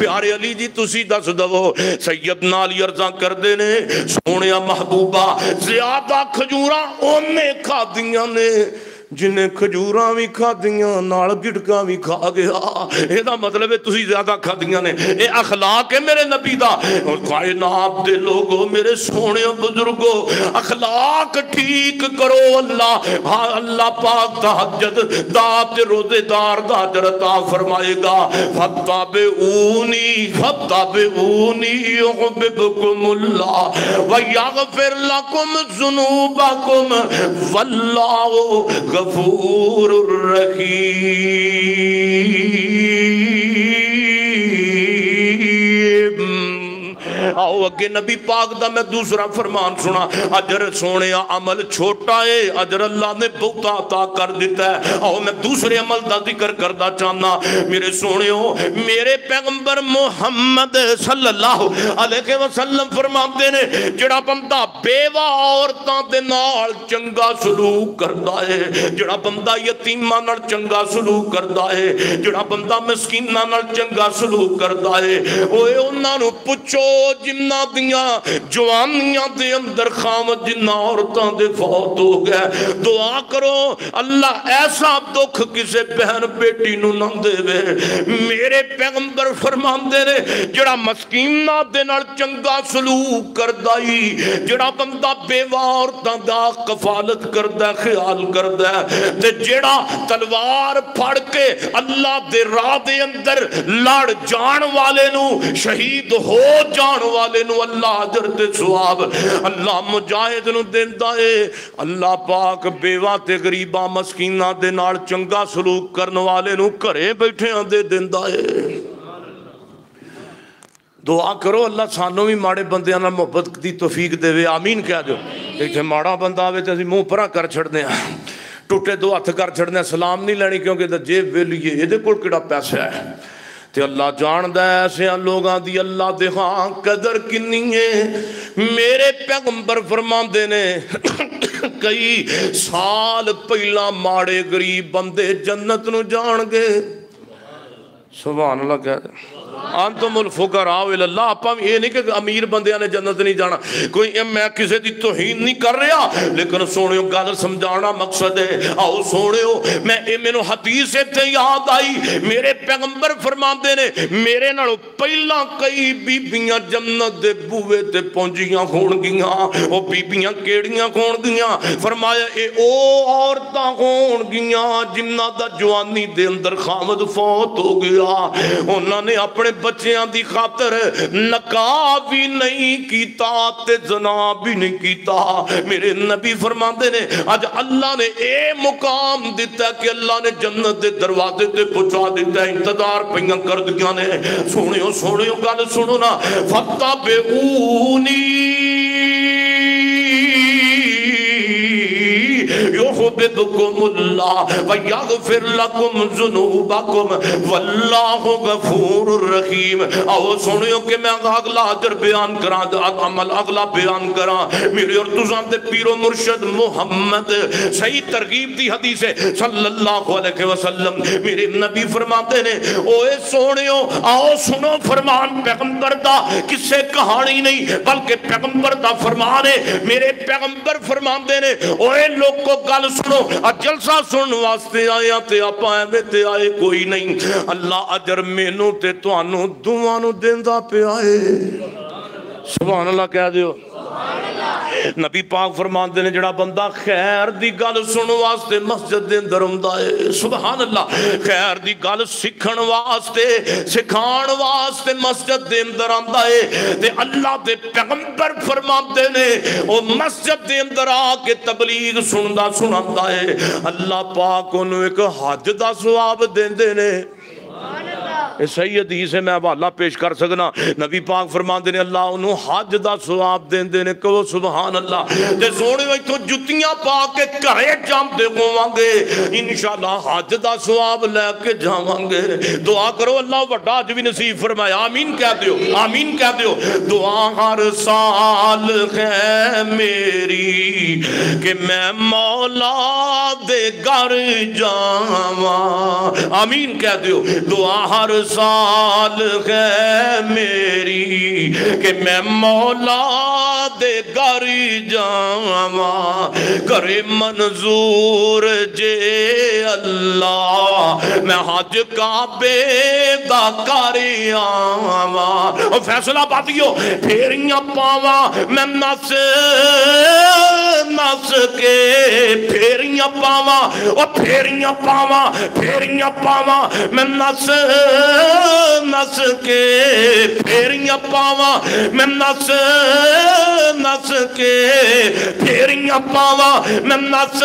प्यारे अली जी तुसी दस दवो। सैयदना अली अर्ज़ा करदे ने सोने महबूबा ज़्यादा खजूरां ओने खादियां ने जिन्हें खजूरां भी खादियां नाल गिटका भी खा गया। ਇਹਦਾ मतलब है तुसी ज्यादा खादियां ने। ये अखलाक है मेरे नबी दा। और कायनात दे लोगो मेरे सोने बुजुर्गो अखलाक ठीक करो। अल्लाह हाँ अल्लाह पाक तहज्जुद दात रोजेदार दा अजर अता फरमाएगा। फत्ताबिऊनी फत्ताबिऊनी युहिब्बुकुमुल्लाह व यगफिर लकुम ज़ुनूबकुम वल्लाहु गफूर रहीम। आओ अगे नबी पाक दा मैं दूसरा फरमान सुना। अजर सोने अमल छोटा है, अजर अल्लाह ने बहुता अता कर दिता है। आओ मैं दूसरे अमल का जिक्र करना चाहना। मेरे सोनियो मेरे पैगंबर मुहम्मद सल्लल्लाहु अलैहि वसल्लम फरमाते ने जिहड़ा बंदा बेवा औरतां दे नाल चंगा सलूक करदा है, जिहड़ा बंदा यतीमां नाल चंगा सलूक करदा है, जिहड़ा बंदा मिसकीनां नाल चंगा सलूक करदा है, ओए उन्हां नूं पुछो जिन्ना दिया जवानियां दे अंदर खामद जिन्ना औरतां दे फौत हो गया। दुआ करो अल्लाह ऐसा दुख किसे बहन बेटी नूं ना देवे। मेरे पैगंबर फरमांदे ने जिहड़ा मस्कीनां दे नाल चंगा सलूक करदा ही, जिहड़ा बंदा बेवा औरतां दा कफालत करदा ख्याल करदा ते जिहड़ा तलवार फड़ के अल्लाह दे राह दे अंदर लड़ जान वाले नूं शहीद हो जान वाले नूं अल्लाह अजर ते सवाब अल्लाह मुजाहिद नूं देंदा है। अल्लाह पाक बेवा ते गरीबां मस्कीनां दे नाल चंगा सलूक करन वाले नूं घरे बैठिआं दे दिंदा है। दुआ करो अल्लाह सानू भी माड़े बंदियां नाल मुहब्बत दी तौफीक देवे। आमीन कह दो। इत्थे माड़ा बंदा आवे ते असीं मूँह परा कर छड़दे आ, टुटे दो हत्थ कर छड़दे आ, सलाम नहीं लैनी क्योंकि जेब वेली है, इहदे कोल किहड़ा पैसा है। ते अल्लाह जानदा है ऐसे लोगों दी अल्लाह दे हां कदर किन्नी है। मेरे पैगंबर फरमांदे ने कई साल पहला माड़े गरीब बंदे जन्नत नूं जाणगे। सुभान अल्लाह कह अंतुमुल फुकरा इलल्लाह। आपां ये नहीं कि अमीर बंदियां ने जन्नत नहीं जाना, कोई मैं किसी की तौहीन नहीं कर रहा, लेकिन सोनियो गल समझाना मकसद है। आओ सोनियो मैं ये मैनू हदीस इत्थे याद आई। मेरे पैगंबर फरमाते ने मेरे नालों पहला कई बीबियां जन्नत दे बूहे ते पहुंचियां होणगियां। वो बीबियां केड़ियां होणगियां? फरमाया ये ओ औरतां होणगियां जिन्हां दा जवानी दे अंदर खामद फौत हो गया। उन्होंने अपने बच्चों की खातर नकाब भी नहीं कीता ते जना भी नहीं कीता। मेरे नबी फरमाते ने अज अल्लाह ने ये मुकाम दिता कि अल्लाह ने जन्नत के दरवाजे ते पहुंचा दिता। इंतजार पईयां कर दियां ने। सुनियो सुनियो गल सुनो ना। फत्ताबिऊनी युहिब्बुकुमुल्लाह व यगफिर लकुम ज़ुनूबकुम वल्लाहु गफूरुर रहीम। आओ सुनियो कि मैं अगला अदर बयान करा, अमल अगला बयान करा। मेरे और तुसां दे पीरो मुर्शद मुहम्मद सही तरगीब दी हदीस है सल्लल्लाहु अलैहि वसल्लम। मेरे नबी फरमाते ने ओए सोनियो आओ सुनो फरमान पैगंबर दा, किसे कहानी नहीं बल्कि पैगंबर दा फरमान है। मेरे पैगंबर फरमाते ने ओए लोगो गल सुनो, जलसा सुनने वास्ते आया ते आपां एवें ते आए कोई नहीं। अल्लाह अजर मैनू ते तुहानू दोवां नू देंदा पिया है। सुभान अल्लाह कह दियो। नबी पाक फरमाते ने जिहड़ा बंदा खैर दी गल सुनने वास्ते मस्जिद दे अंदर आउंदा है, सुभान अल्लाह, खैर दी गल सीखण वास्ते सिखाण वास्ते मस्जिद दे अंदर आंदा है ते अल्लाह दे पैगंबर फरमाते ने ओ मस्जिद दे अंदर आके तबलीग सुनदा सुनांदा है। अल्लाह पाक ओनू एक हज दा सवाब देंदे ने। सही हदीस है, मैं हवाला पेश कर सकना। नबी पाक फरमाते ने अल्लाह उन्होंने हज का सवाब देंदे ने। कहो सुभान अल्लाह। ते सोने इत्थों जुत्तियां पा के घरे जाते होवांगे, इंशाअल्लाह हज का सवाब लैके जावांगे। दुआ करो अल्लाह वड्डा हज भी नसीब फरमाए। आमीन कह दियो, आमीन कह दियो। दुआ हर साल है मेरी कि मैं मौला दे घर जावां। आमीन कह दियो। दुआ हर سال ہے میری کہ میں مولا دے گھر جاواں کرے منظور جے اللہ میں حج کعبے دا کر آواں فیصلہ باتیو پھیریاں پاواں میں نس نس کے پھیریاں پاواں او پھیریاں پاواں پھیریاں پاواں میں نس نس کے پھیریاں پاواں میں نس نس کے پھیریاں پاواں میں نس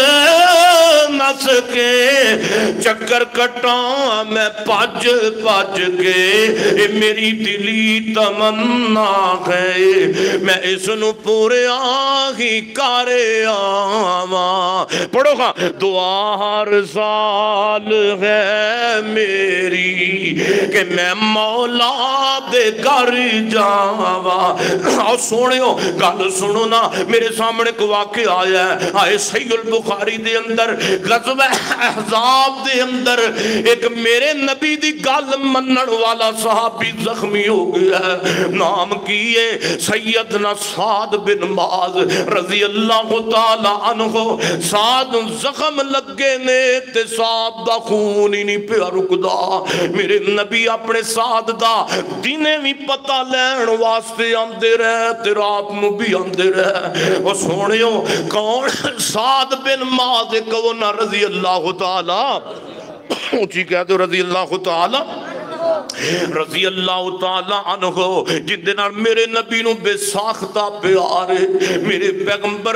نس کے چکر کٹاں میں پج پج کے اے میری دلی تمنا ہے میں اس نو پورے آہی کارے آواں پڑھو گا دعا ہر سال ہے میری کہ میں مولا دے گھر جاواں اور سونیو گل سنو نا میرے سامنے کو واقع آیا ہے آئے صحیح البخاری دے اندر غزوہ احزاب دے اندر ایک میرے نبی دی گل منن والا صحابی زخمی ہو گیا ہے نام کیے سیدنا سعد بن معاذ رضی اللہ تعالی عنہ سعد زخم لگے نے تے سعد دا خون ہی نہیں پیا رکدا میرے نبی اپنے سعد دا دینے بھی پتہ لین واسطے آندے رہے تے رات نو بھی آندے رہے وہ سونیو کون سعد بن معاذ کونا رضی اللہ تعالی اونچی کہتے رضی اللہ تعالی رضی اللہ تعالی عنہ جن دن میرے نبی نو بے ساختہ پیارے میرے پیغمبر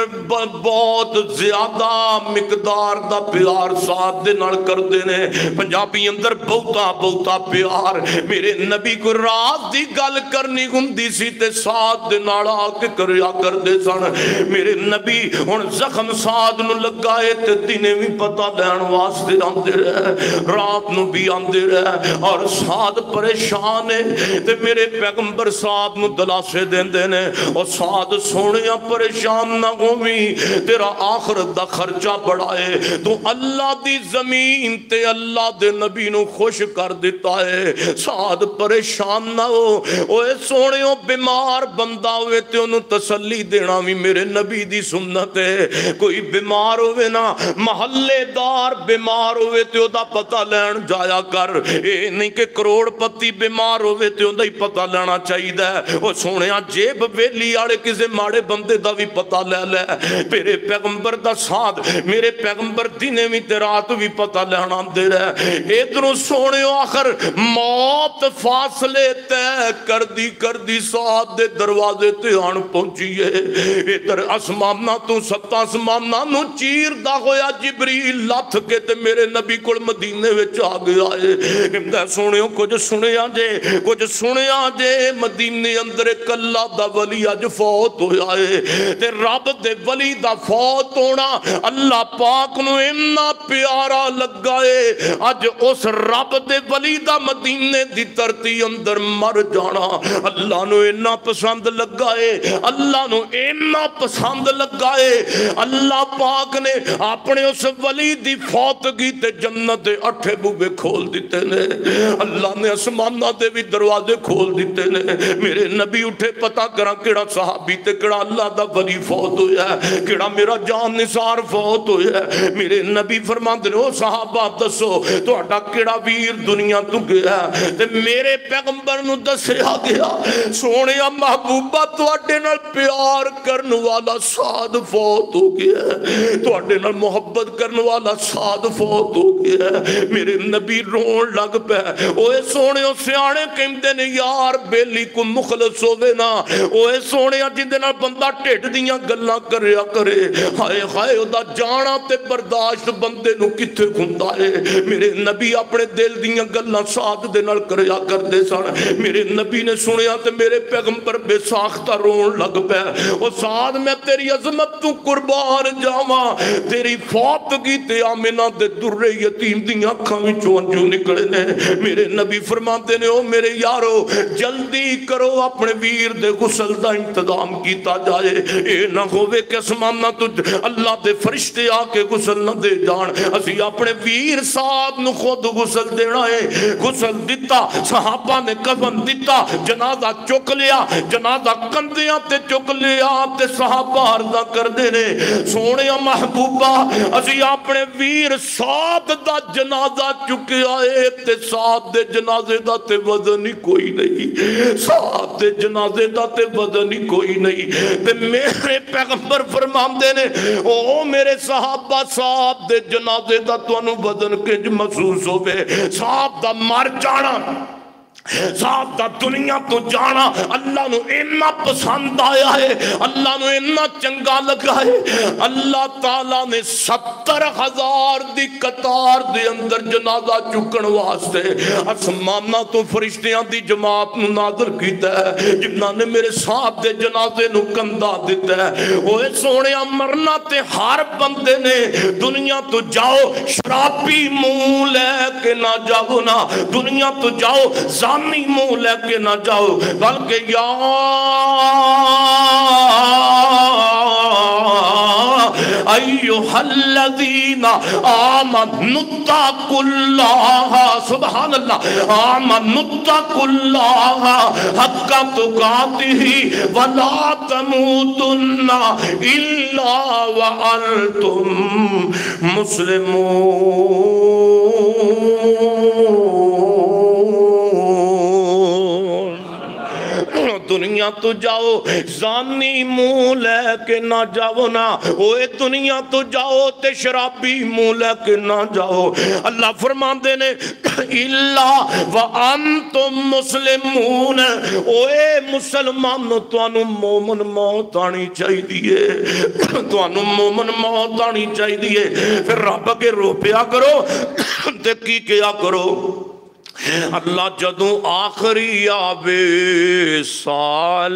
بہت زیادہ مقدار دا پیار ساتھ دے نال کر دینے پنجابی اندر بہتا بہتا پیار میرے نبی کو رات دی گل کرنی گندی سی تے ساتھ دے نال آکے کریا کر دے سن میرے نبی ان زخم ساتھ نو لگائے تے دینے بھی پتہ لین واسطے آندے رہے رات نو بھی آندے رہے اور سعد پریشان ہے تے میرے پیغمبر سعد نو دلاسے دین دینے اور سعد سونیا پریشان نہ ہوئی تیرا آخرت دا خرچہ بڑھائے تو اللہ دی زمین تے اللہ دے نبی نو خوش کر دیتا ہے سعد پریشان نہ ہو اوے سونیوں بیمار بندہ ہوئے تے انہوں تسلی دینا بھی میرے نبی دی سنت ہے کوئی بیمار ہوئے نا محلے دار بیمار ہوئے تے او دا پتہ لین جایا کر اے نہیں کہ کروڑ پتی بیمار ہوئے تے اندھا ہی پتہ لینا چاہیے ہے وہ سونیا جیب ویلی آڑے کسے ماڑے بندے دا بھی پتہ لے لے میرے پیغمبر دا ساتھ میرے پیغمبر دینے بھی تیرات بھی پتہ لینا دے رہے ادھروں سونیو آخر موت فاصلے تے کر دی کر دی ساتھ دے دروازے تے آن پہنچیے ادھر اسمامنا تو ستا اسمامنا نو چیر دا ہویا جبریل لاتھ کے تے میرے نبی کل مدینے وچ آگے آئے امدہ سونیو کچھ سنیا جے کچھ سنیا جے مدینے اندر ایک اللہ دا ولی اج فوت ہویا ہے تے رب دے ولی دا فوت ہونا اللہ پاک نو امنا پیارا لگائے اج اس رب دے ولی دا مدینے دی ترتی اندر مر جانا اللہ نو امنا پسند لگائے اللہ نو امنا پسند لگائے اللہ پاک نے اپنے اس ولی دی فوتگی تے جنت اٹھے بوبے کھول دیتے نے اللہ نے اسمانہ دے بھی دروازے کھول دیتے نے میرے نبی اٹھے پتہ کرا کیڑا صحابی تے کیڑا اللہ دا ولی فوت ہویا ہے کیڑا میرا جان نثار فوت ہویا ہے میرے نبی فرماندے نے او صحابہ دسو تہاڈا کیڑا ویر دنیا تو گیا ہے تے میرے پیغمبر نو دسیا گیا سونیا محبوبہ تہاڈے نال پیار کرن والا سعد فوت ہو گیا ہے تہاڈے نال محبت کرن والا سعد فوت ہو گیا ہے میرے نبی رون لگ پے اوے سونے سیانے کہندے نے یار بیلی کو مخلص ہوے نا اوے سونے جندے نال بندہ ٹھڈ دیاں گلاں کریا کرے ہائے ہائے او دا جانا تے برداشت بندے نو کتھے ہوندا ہے میرے نبی اپنے دل دیاں گلاں ساتھ دے نال کریا کردے سن میرے نبی نے سنیا تے میرے پیغمبر بے ساختہ رون لگ پے او ساتھ میں تیری عظمت تو قربان جاواں تیری فوتگی تے آمنہ دے در یتیم دیاں اکھاں وچوں انجو نکلے نے میرے نبی فرماتے نے او میرے یارو جلدی کرو اپنے ویر دے غسل دا انتظام کیتا جائے، اے نہ ہووے کہ اسمانہ تو اللہ دے فرشتے آ کے غسل نہ دے جان، اسی اپنے ویر صاحب نو خود غسل دینا ہے۔ غسل دیتا، صحابہ نے کفن دیتا، جنازہ چک لیا، جنازہ کندیاں تے چک لیا تے صحابہ عرضہ کر دینے سونے محبوبہ اسی اپنے ویر ساتھ دا جنازہ چکے آئے تے ساتھ دے جنازے دا تے وزن ہی کوئی نہیں، ساتھ دے جنازے دا تے وزن ہی کوئی نہیں۔ تے میرے پیغمبر فرماندے نے او میرے صحابہ صاحب دے جنازے دا تو انو وزن کنج محسوس ہوئے، صاحب دا مر جانا، صاحب دا دنیا تو جانا اللہ نو اتنا پسند آیا ہے، اللہ نو اتنا چنگا لگا ہے، اللہ تعالیٰ نے ستر ہزار دی قطار دے اندر جنازہ چکن واسطے اسمانہ تو فرشتیاں دی جماعت نو نازل کیتا ہے جنہاں نے میرے صاحب دے جنازے نو کندہ دیتا ہے۔ اوہ سونیا مرنا تے ہر بندے نے دنیا تو جاؤ شرابی منہ لے کے نہ جاؤ، نہ دنیا تو جاؤ زانی منہ لے کے نہ جاؤ، بلکہ یا ایوہ الذین آمنوا اتقوا اللہ، سبحان اللہ، آمنوا اتقوا اللہ حق تقاتہ ولا تموتن الا وانتم مسلمون۔ دنیا تو جاؤ زانی منہ لے کے نہ جاؤ، نہ اوے دنیا تو جاؤ تے شرابی منہ لے کے نہ جاؤ۔ اللہ فرماندے نے الا وانتم مسلمون، اوے مسلمانوں تانوں مومن موت آنی چاہیے، تانوں مومن موت آنی چاہیے۔ پھر رب کے رو پیا کرو تے کی کیا کرو؟ اللہ جدوں آخری آوے سال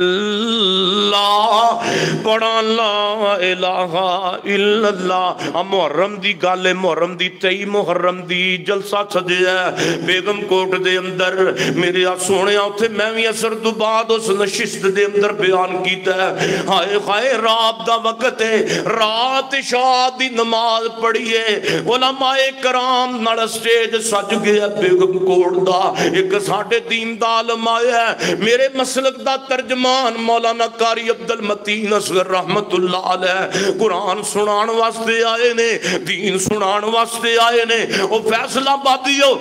پڑھا لا الہ الا اللہ۔ محرم دی گالے محرم دی تئی محرم دی جلسہ سجیا بیگم کوٹ دے اندر، میرے آ سونے آتے میں بھی اثر دو بعد اس نشست دے اندر بیان کیتا ہے۔ ہائے خائے رات دا وقت ہے، رات شاہ دی نماز پڑھیے، علماء کرام نڑ سٹیج سج گیا بیگم کوٹ دا، ایک ساڑھے دین دا عالم آیا ہے، میرے مسلک دا ترجمان مولانا قاری عبدالمتین اصغر رحمت اللہ علیہ قرآن سنان واسطے آئے نے، دین سنان واسطے آئے نے، وہ فیصلہ بادیو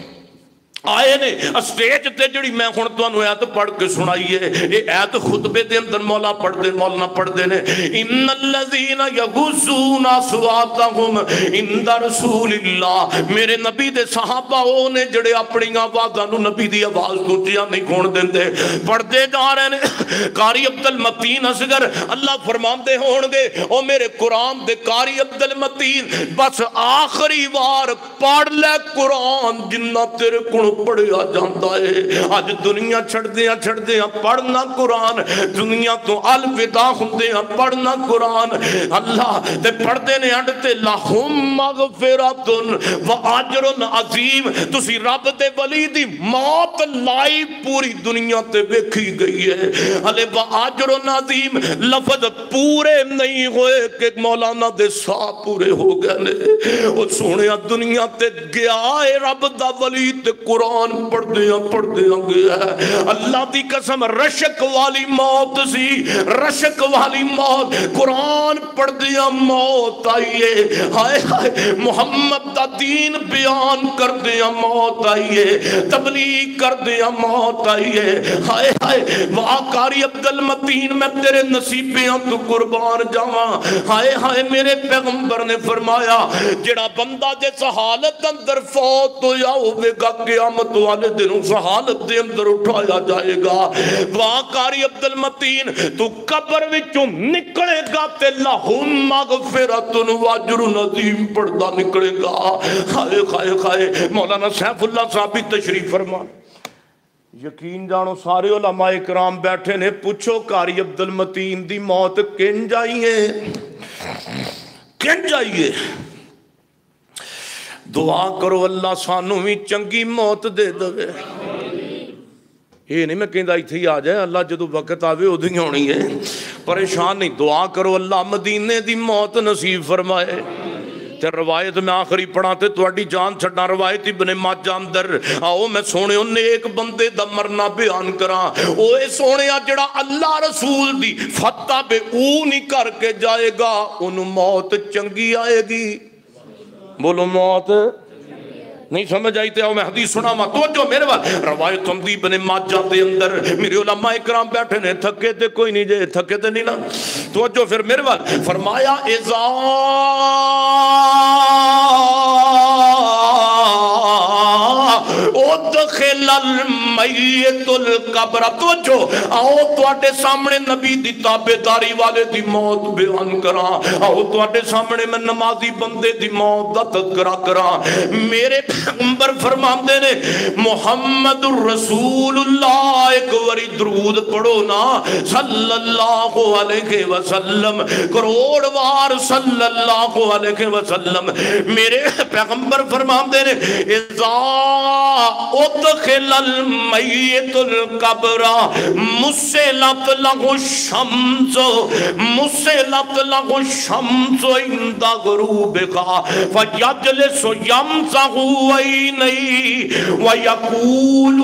آئے نے اسٹیج تے جڑی میں ہن تانوں ایت پڑھ کے سنائیے، یہ ایت خطبے دے اندر مولا پڑھ دے مولانا پڑھ دے نے ان الذین یغضون اصواتهم عند رسول اللہ، میرے نبی دے صحابہ او نے جڑے اپنی آوازاں نو نبی دی آواز تو اونچیاں نہیں کھون دیندے، پڑھدے جا رہے نے۔ قاری عبدالمتین اصغر اللہ فرماندے ہون گے او میرے قرآن دے قاری عبدالمتین بس آخری وار پڑھ لے قرآن جنہ تیرے کونوں پڑھیا جانتا ہے۔ آج دنیا چھڑ دیا چھڑ دیا پڑھنا قرآن، دنیا تو الوداع ہوندیا پڑھنا قرآن۔ اللہ تے پڑھدے نے انڈتے لہم مغفرتن و اجر عظیم، تسی رب دے ولی دی موت لائی پوری دنیا تے ویکھی گئی ہے، ہلے و اجر عظیم لفظ پورے نہیں ہوئے کہ مولانا دے سا پورے ہو گئے۔ وہ سونیا دنیا تے گیا ہے رب دا ولی تے قرآن پڑھ دیا پڑھ دیا گیا ہے۔ اللہ دی قسم رشک والی موت سی، رشک والی موت، قرآن پڑھ دیا موت آئیے، ہائے ہائے محمد دا دین بیان کر دیا موت آئیے، تبلیغ کر دیا موت آئیے، ہائے ہائے وہاں قاری عبدالمتین میں تیرے نصیبیاں تو قربان جاواں، ہائے ہائے میرے پیغمبر نے فرمایا جڑا بندہ جس حالت اندر فوت ہو یا ہوئے گا قیامت والے دنوں سے حالت دے اندر اٹھایا جائے گا۔ وہاں قاری عبدالمتین تو قبر وچوں نکلے گا تے لہم مغفرت و اجر عظیم پڑھدا نکلے گا۔ ہائے ہائے ہائے مولانا سیف اللہ صاحب بھی تشریف فرما، یقین جانو سارے علماء کرام بیٹھے نے، پوچھو قاری عبدالمتین دی موت کن جائیے کن جائیے؟ دعا کرو اللہ سانو بھی چنگی موت دے دے۔ یہ نہیں میں کہندا ایتھے ہی آ جائے، اللہ جدوں وقت آوے ادوں ہی آنی ہے، پریشان نہیں، دعا کرو اللہ مدینے دی موت نصیب فرمائے۔ تے روایت میں آخری پڑھا تے تواڈی جان چھڈا، روایت ابن ماجہ اندر آؤ میں سونے نیک بندے دا مرنا بیان کراں، اوے سونیا جڑا اللہ رسول دی فتح بے او نہیں کر کے جائے گا انہوں موت چنگی آئے گی۔ بولو موت نہیں سمجھ آئی تے آؤ میں حدیث سنا ماں توجہ میرے بات، روایت ہم دی بن ماجہ دے اندر میرے علماء اکرام بیٹھے نے، تھکے تے کوئی نہیں جے، تھکے تے نہیں نا، توجہ پھر میرے بات فرمایا اذا ادخل المیت القبر، توجہ آؤ تواڈے سامنے نبی دی تابعداری والے دی موت بیان کراں، آؤ تواڈے سامنے میں نمازی بندے دی موت دا تذکرہ کراں۔ میرے پیغمبر فرماندے نے محمد الرسول اللہ، ایک وری درود پڑھو نا صلی اللہ علیہ وسلم، کروڑ وار صلی اللہ علیہ وسلم۔ میرے پیغمبر فرماندے نے اذا ادخل المیت القبر مسلت له الشمس، مسلت له الشمس عند غروبها فیجلس یمسح عینیہ ویقول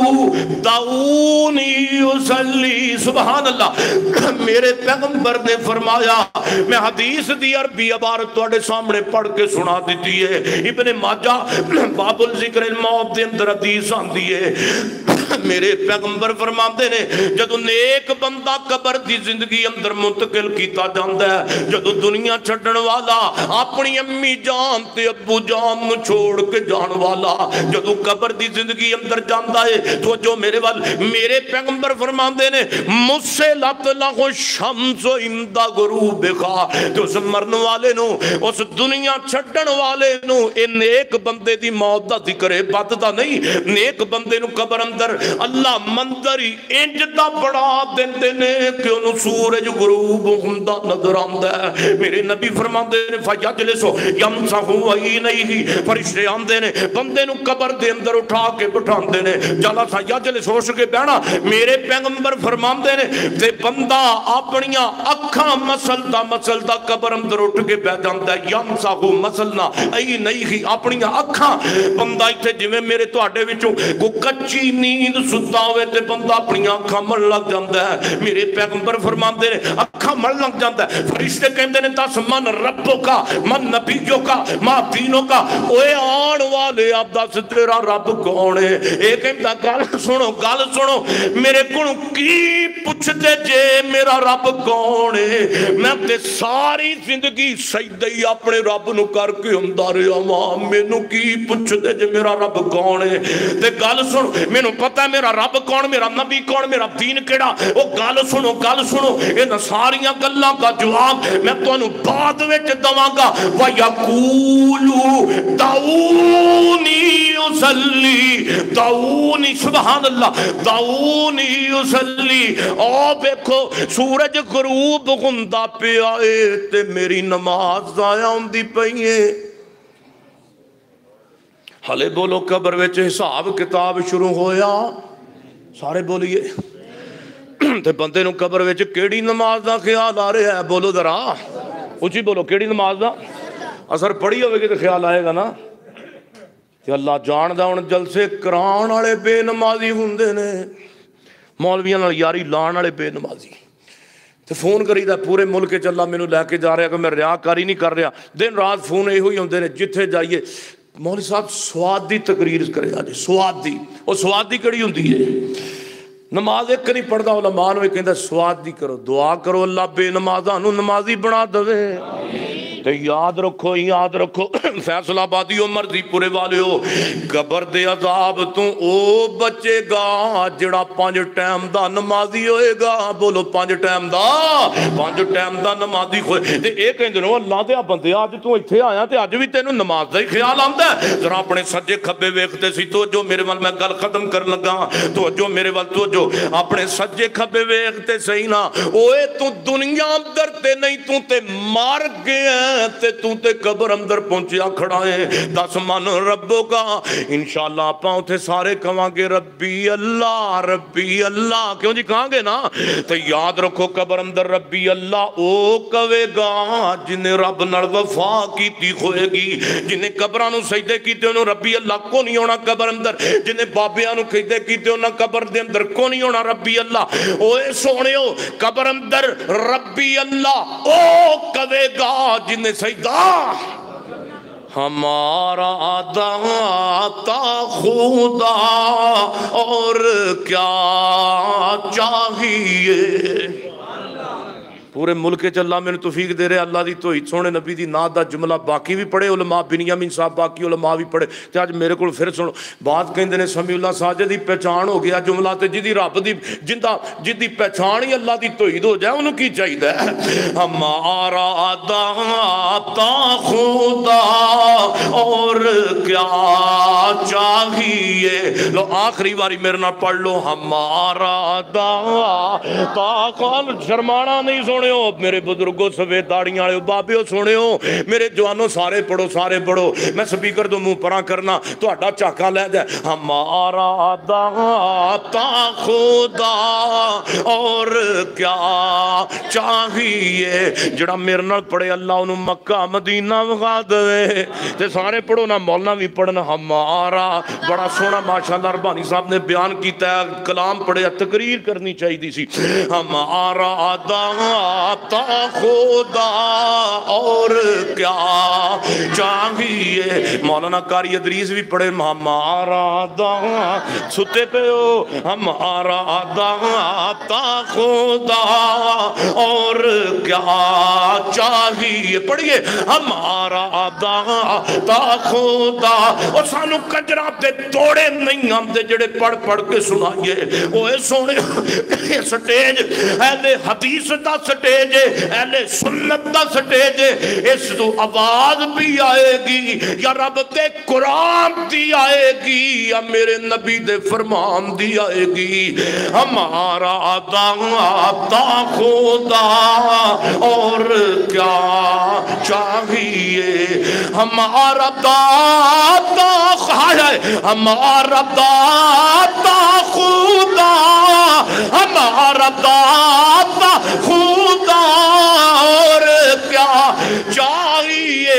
دعونی اصلی۔ سبحان اللہ، میرے پیغمبر نے فرمایا، میں حدیث دی عربی عبارت تواڈے سامنے پڑھ کے سنا دیتی ہے، ابن ماجہ باب الذکر الموت دے اندر حدیث آندی ہے، میرے پیغمبر فرماندے نے جدو نیک بندہ قبر دی زندگی اندر منتقل کیتا جاندا ہے، جدو دنیا چھڈن والا اپنی امی جان تے ابو جان نو چھوڑ کے جان والا جدو قبر دی زندگی اندر جاندا ہے، تو جو میرے وال میرے پیغمبر فرماندے نے مسلت له الشمس عند غروبها، تو اس مرن والے نو اس دنیا چھڈن والے نو اے نیک بندے دی موت دا ذکر ہے، بد دا نہیں، نیک بندے نو قبر اندر اللہ منظر ہی انج دا بڑا دیندے نے کہ انہوں سورج غروب ہوندا نظر آندا ہے۔ میرے نبی فرماندے نے فیجلس یمسح عینیہ، فرشتے آندے نے بندے نو قبر دے اندر اٹھا کے بٹھاندے نے، جلس یجلس ہوش کے بہنا، میرے پیغمبر فرماندے نے تے بندہ اپنیاں اکھاں مسلدا مسلدا قبر اندر اٹھ کے بیٹھ جاندا ہے، یمسح مسلنا عینیہ، اپنیاں اکھاں بندہ ایتھے جویں میرے تواڈے وچوں کو کچی نیند ستا ہوئے تے بندہ اپنی آنکھاں مل لگ جاندا ہے، میرے پیغمبر فرماندے نے آنکھاں مل لگ جاندا ہے، فرشتے کہندے نے دس من ربوں کا، من نبیوں کا، ما دینوں کا، اوے آن والے آپ دس تیرا رب کون ہے؟ ایک کہندا گل سنو گل سنو میرے کولوں کی پوچھدے جے میرا رب کون ہے؟ میں تے ساری زندگی سجدے اپنے رب نو کر کے ہوندا رہیا واں، مینوں کی پوچھدے جے میرا رب کون ہے؟ تے گل سن مینوں پتہ ہے میرا رب کون، میرا نبی کون، میرا دین کیڑا، او گل سنو گل سنو ان ساریاں گلاں دا جواب میں تانوں بعد وچ دواں گا۔ وَيَقُولُ دَعُونِي اُصَلِّي، دعونی، سبحان اللہ، دعونی اُصَلِّي، او دیکھو سورج غروب ہوندا پیا اے تے میری نماز ضائع ہوندی پئی ہے۔ ہلے بولو قبر وچ حساب کتاب شروع ہویا، سارے بولیے تے بندے نو قبر وچ کیڑی نماز دا خیال آ رہا ہے؟ بولو ذرا اچھی بولو، کیڑی نماز دا اثر پڑھی ہوئے گی تو خیال آئے گا نا کہ اللہ جان دا ہن جلسے کران والے بے نمازی ہوندے نے، مولویاں نال یاری لان والے بے نمازی تے فون کری دا پورے ملک وچ اللہ مینوں لے کے جا رہا کہ میں ریاکاری نہیں کر رہا، دن رات فون ایہو ہی ہوندے نے، جتھے جائیے مولوی صاحب سواد دی تقریر کرے جا، سواد دی، وہ سواد دی کڑی ہوندی ہے، نماز ایک نہیں پڑھدا علماء نو کہندا سواد دی کرو، دعا کرو اللہ بے نمازاں نو نمازی بنا دے۔ تے یاد رکھو یاد رکھو فیصل آبادی عمر دی پورے والے ہو، قبر دے عذاب تو او بچے گا جڑا پانچ ٹائم دا نمازی ہوئے گا۔ بولو پانچ ٹائم دا، پانچ ٹائم دا نمازی ہوئے تے اے کہندے نے اللہ دے بندے اج تو ایتھے آیا تے اج بھی تینوں نماز دا ہی خیال آندا ہے؟ ذرا اپنے سجے کھبے ویکھتے سی، تو جو میرے ول میں گل ختم کرن لگا، تو جو میرے ول تو جو اپنے سجے کھبے ویکھتے صحیح نا، اوے تو دنیا اندر تے نہیں تو تے مار گیا تے तू ते कबर अंदर पहुंचिया खड़ा है, दस मन रब्बो का। इंशाअल्लाह आपां उत्थे सारे कहांगे रब्बी अल्लाह रब्बी अल्लाह, क्यों जी कहांगे ना। तो याद रखो कबर अंदर रब्बी अल्लाह ओ कवेगा जिन्हें रब नाल वफा कीती होएगी। जिन्हें कबरां नूं सजदे कीते उन्होंने रब्बी अल्लाह को नहीं होना कबर अंदर, जिन्हें बाबियां नूं सजदे कीते उन्होंने कबर दे अंदर को नहीं होना रब्बी अल्लाह। ओए सोहणियो कबर अंदर रब्बी अल्लाह ओ कवेगा जिन्हें सजदा हमारा दाता खुदा और क्या चाहिए। पूरे मुल्क च अल्लाह मैंने तौफीक दे रहा, अल्लाह दी तौहीद सोने नबी दी नात दा जुमला बाकी भी पढ़े उलमा, बिनियामीन साहब बाकी उलमा भी पढ़े। तो अज मेरे को फिर सुनो बात कहते हैं समीउल्लाह साजिद दी पहचान हो गया जुमला, तो जिदी रब दी जिंदा जिदी पहचान ही अल्लाह दी तौहीद हो जाए उन्होंने की चाहिए। हमारा दाता खुदा और क्या चाहिए। लो आखिरी बारी मेरे नाल पढ़ लो, हमारा दाता कौन। शर्माना नहीं सुने मेरे बुजुर्गो सफेद दाड़ियां वाले बाबिओ सुनियो, मेरे जवानों सारे पढ़ो सारे पढ़ो। मैं स्पीकर तो मुंह परा करना तुहाडा झाका लै जाए। हमारा दाता खुदा और क्या चाहिए। जड़ा मेरे नाल पढ़े अल्लाह उन्होंने मक्का मदीना विखा दे। ते सारे पढ़ो ना मौलना भी पढ़न। हमारा बड़ा सोहना माशाअल्लाह रब्बानी साहब ने बयान किया, कलाम पढ़िया तकरीर करनी चाहिए सी। हमारा दाता खुदा और क्या चाहिए। मौलाना कारी अदरीस भी पढ़े हमारा दाता सुते पे हो हमारा दाता खुदा और क्या चाहिए। पढ़िए हमारा दाता खुदा। और सानू कंजरा ते तोड़े नहीं आते जेड़े पढ़ पढ़ के सुनाइए। ओए सोने स्टेज ऐले हदीस दा स्टेज है, ऐले सुन्नत दा स्टेज है। इस तो आवाज भी आएगी या रब दे कुरान दी आएगी या मेरे नबी दे फरमान दी आएगी। हमारा दाता खुदा और क्या चाहिए। हमारा दाता है हमारा दाता खुदा हमारा दाता खुदा और क्या चाहिए।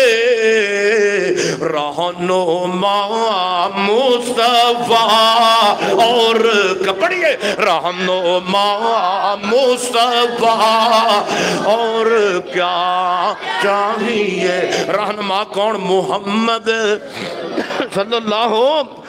रहनुमा मुस्तफा और पढ़िए रहनुमा मुस्तफा और क्या चाहिए। रहनुमा कौन? मोहम्मद सल्लल्लाहु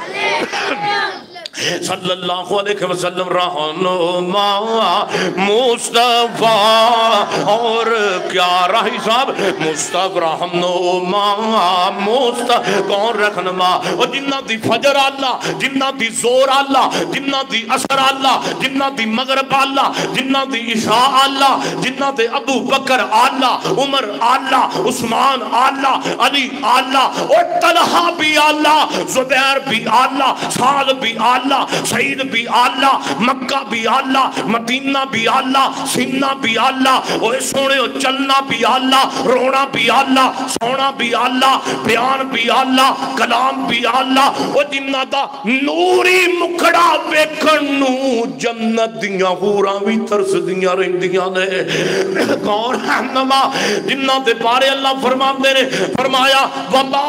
सल्लल्लाहु अलैहि वसल्लम रहनुमा मुस्तफा और क्या। राही साहब मुस्तफा रहनुमा मुस्तफा कौन रहनुमा। और जिन्ना दी फजर आला जिन्ना दी जोर आला जिन्ना दी असर आला जिन्ना दी मगरिब आला जिन्ना दी इशा आला जिन्ना दे अबू बकर आला उमर आला उस्मान आला अली आला और तलहा भी आला जुबैर भी आला साद भी आला सईद भी आला मक्का भी आला मदीना भी आला सीना भी आला। ओए सोने चलना भी आला रोना भी आला सोना भी आला बयान भी आला कलाम भी आला। ओ जिन्ना दा नूरी मुखड़ा वेखण नू जन्नत दियां हूरां भी तरसदियां रहिंदियां ने। कौन रहनुमा जिन्ना दे बारे अल्लाह फरमांदे ने फरमाया वल्लाह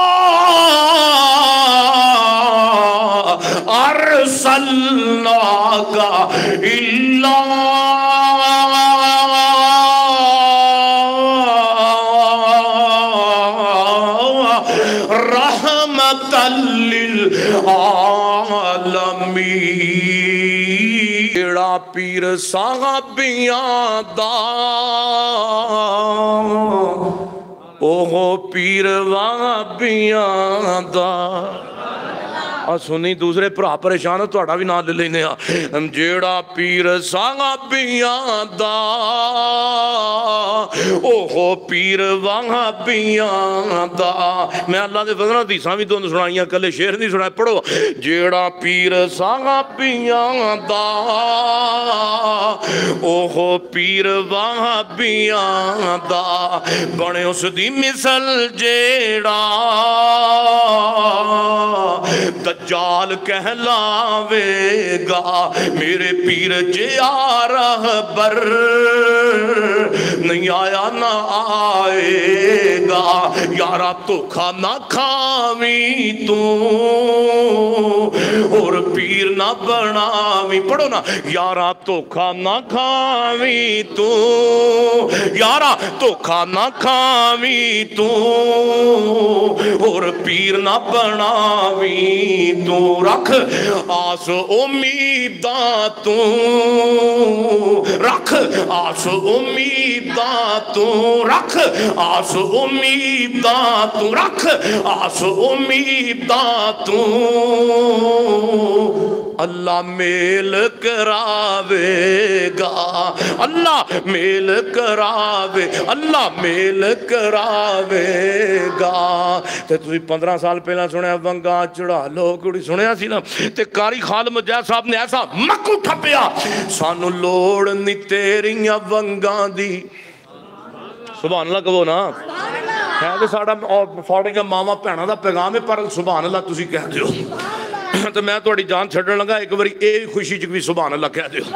अरसलनाका इल्ला रहमतल लिल आलमीन। एड़ा पीर साहबियां दा ओहो पीर वाबियां दा आ सुनी दूसरे भरा परेशान हो तुहाडा भी नाम ले लेने आ जेड़ा पीर साहबियां दा ओहो पीर वहाबियां दा मैं अल्लाह दे फजल हदीसां भी तुहानू सुनाइयां कल शेर नहीं सुनाया पढ़ो जेड़ा पीर साहबियां दा ओहो पीर वहाबियां दा बने उस दी मिसल जेड़ा दज्जाल कहलावेगा मेरे पीर जे आ रहबर नहीं आया ना आएगा यारा धोखा ना खावी तू और पीर ना बनावी पढ़ो ना यारा धोखा ना खावी तू यारा धोखा ना खावी तू और पीर ना बनावी तू रख आस उम्मीदा तू रख आस उम्मीदा तू रख आस उम्मीदा तू रख आस उम्मीदा तू अल्लाह मेल करावेगा अल्लाह मेल करावे अल्लाह मेल करावेगा ते तुसीं पंद्रह साल पहला सुनिया वंगा चढ़ा लो कुड़ी सुनिया सी ना ते कारी खाल मुजाहिद साहब ने ऐसा मक्कू ठप्पिया सानू लोड़ नहीं तेरियां वंगा दी सुभान अल्लाह कहो ना है तो साडा साडियां मावां भैणां दा पैगाम है पर सुभान अल्लाह तुसीं कह दिओ तो मैं तुहाडी जान छड्डण लगा एक बारी ये खुशी च भी सुभान अल्लाह कह दिओ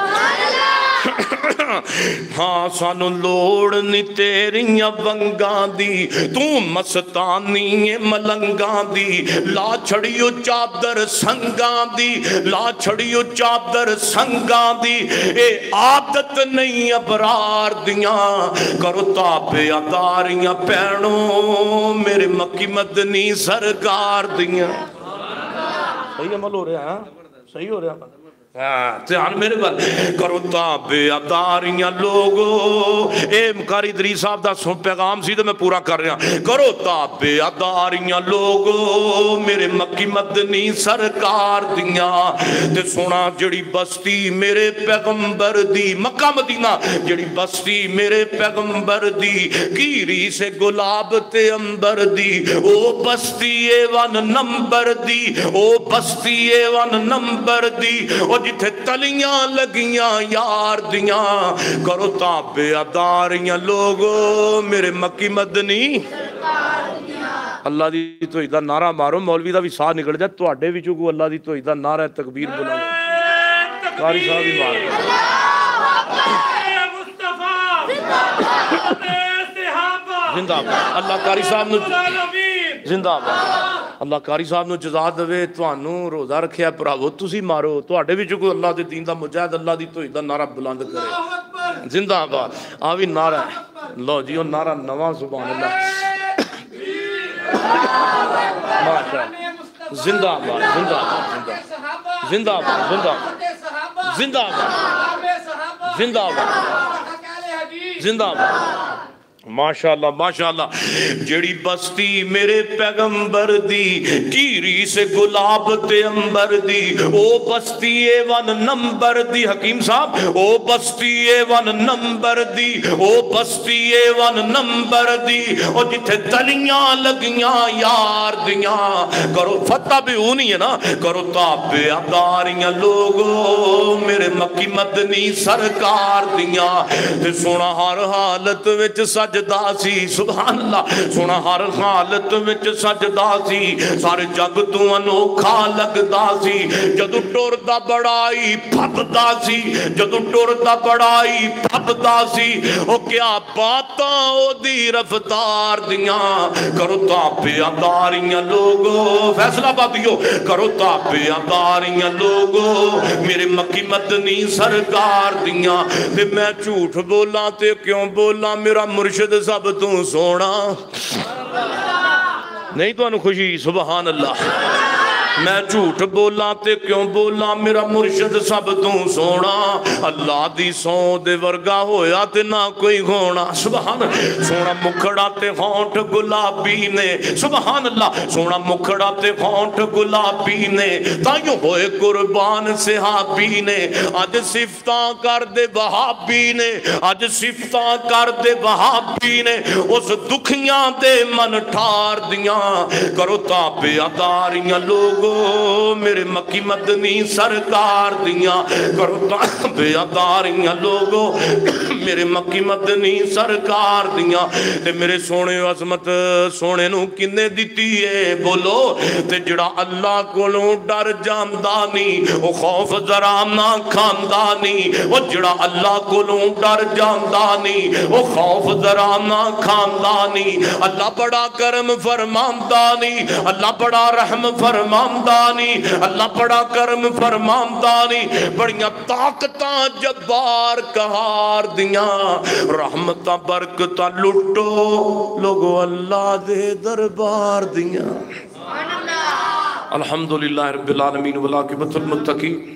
हाँ सानू लोड़ नहीं तेरियां वंगा दी तू मस्तानी मलंगा दी ला छड़ियो चादर संगा दी ला छड़ियो चादर संगा दी ए आदत नहीं अबरार दियां करो ताबे अदारियां भैणों मेरे मक्की मदनी सरकार दियां सही अमल हो रहा है सही हो रहा है ध्यान मेरे गल करो ताबे अदारियां लोगो ए कारी दरीस साहब दा सो पैगाम सी ते मैं पूरा कर रहा करो ताबे अदारियां लोगो मेरे मक्की मदनी सरकार दियां ते सोना जड़ी बस्ती मेरे पैगंबर दी मक्का मदीना जड़ी बस्ती मेरे पैगंबर दी कीरी से गुलाब ते अंबर दी ओ बस्ती ए वन नंबर दी ओ बस्ती ए वन नंबर दी ओ जिथे तलियां लगियां यार दियां करो ताबे अदारियां लोगो मेरे मक्की मदनी अल्लाह दी तौहीद दा नारा मारो मौलवी दा भी साह निकल जाए तुहाडे विचों कोई अल्लाह दी तौहीद दा नारा तकबीर बुला कारी साहब भी मार जिंदाबाद अल्लाह कारी साहब नु जिंदाबाद अल्लाह कारी साहब नु जज़ा देवे तुहानू रोज़ा रखिया भरावो तुसी मारो तुहाडे विचों कोई अल्लाह दे दीन दा मुजाहिद अल्लाह दी तौहीद दा नारा बुलंद करे जिंदाबाद आ भी नारा लो जी ओ नारा नवा सुभान अल्लाह माशाअल्लाह जिंदाबाद जिंदाबाद जिंदाबाद जिंदाबाद जिंदाबाद जिंदाबाद जिंदाबाद माशाअल्लाह माशाअल्लाह जेड़ी बस्ती मेरे पैगंबर दी कीरी से गुलाब ते अंबर दी ओ बस्ती ए वन नंबर दी हकीम साहब ओ बस्ती ए वन नंबर दी ओ बस्ती ए वन नंबर दी ओ जिथे तलियां लगियां यार दियां करो फतह भी नहीं है ना करो ताबे अदारियां लोगो मेरे मक्की मदनी सरकार दियां ते सोना हर हालत विच सज सी सुभान अल्लाह सोना हर हालत विच सजदा सी सारे जग तू अनोखा लगदा सी जदों टुरदा बड़ाई फबदा सी जदों टुरदा बड़ाई फबदा सी ओ क्या बातां ओदी रफ्तार दियां करो ताबे अदारियां लोगो फैसला बादियो करो ताबे अदारियां लोगो मेरे मक्की मदनी सरकार दियां ते मैं झूठ बोला ते क्यों बोला मेरा मुर्शिद सब तू सोना नहीं तो खुशी सुभान अल्लाह میں جھوٹ بولا تے کیوں بولا میرا مرشد سب تو سونا اللہ دی سو دے ورگا ہویا تے نہ کوئی ہونا سبحان سونا مکھڑا تے ہونٹ گلابی نے سبحان اللہ سونا مکھڑا تے ہونٹ گلابی نے تائیوں ہوئے قربان صحابی نے آج صفتاں کر دے وہابی نے آج صفتاں کر دے وہابی نے اس دکھیاں دے من ٹھار دیاں کرو تابع داریاں لوگو میرے مکی مدنی سرکار دیاں کرو تابع داریاں لوگو میرے مکی مدنی سرکار دیاں تے میرے سونے عظمت سونے نو کنے دیتی ہے بولو تے جڑا اللہ کولوں ڈر جاندانی او خوف ذرا نہ کھاندانی او جڑا اللہ کولوں ڈر جاندانی او خوف ذرا نہ کھاندانی اللہ بڑا کرم فرماندانی اللہ بڑا رحم فرماندانی اللہ بڑا کرم فرماندانی بڑیاں طاقتاں جبار قہار دیاں رحمتاں برکتاں لٹو لوگو اللہ دے دربار دیاں الحمدللہ رب العالمین والعاقبۃ للمتقین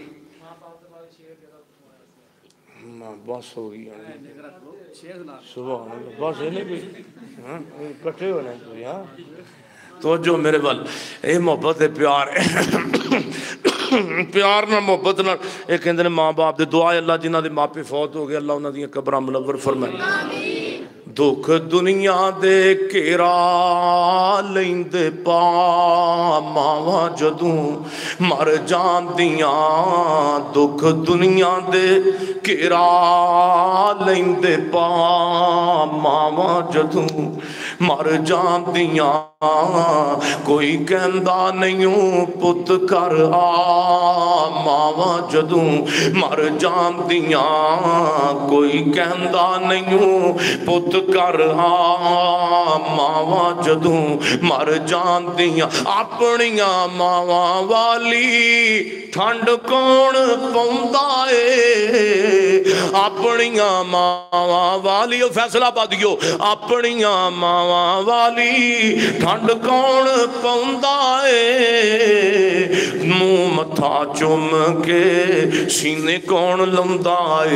بس ہو گئی سبحان اللہ بس ہے نہیں کٹے ہونے کوئی ہاں تو جو میرے بل اے محبت ہے پیار ہے پیار نہ محبت نہ ایک اندر ماں باپ دے دعا اللہ جنہ دے ماں پہ فوت ہو گئے اللہ انہاں دیاں قبراں منور فرمائے دکھ دنیا دے کیرا لیندے پا ماواں جدوں مر جاندیاں دکھ دنیا دے کیرا لیندے پا ماواں جدوں مر جاندیاں کوئی کہندا نہیں پت کر آ ماواں جدوں مر جاندیاں کوئی کہندا نہیں پت کر آ ماواں جدوں مر جاندیاں اپنیاں ماواں والی ٹھنڈ کون پوندا اے اپنیاں ماواں والی فیصلہ بادیو اپنیاں ماواں والی ٹھنڈ کون پوندا اے منہ متھا چم کے سینے کون لمدا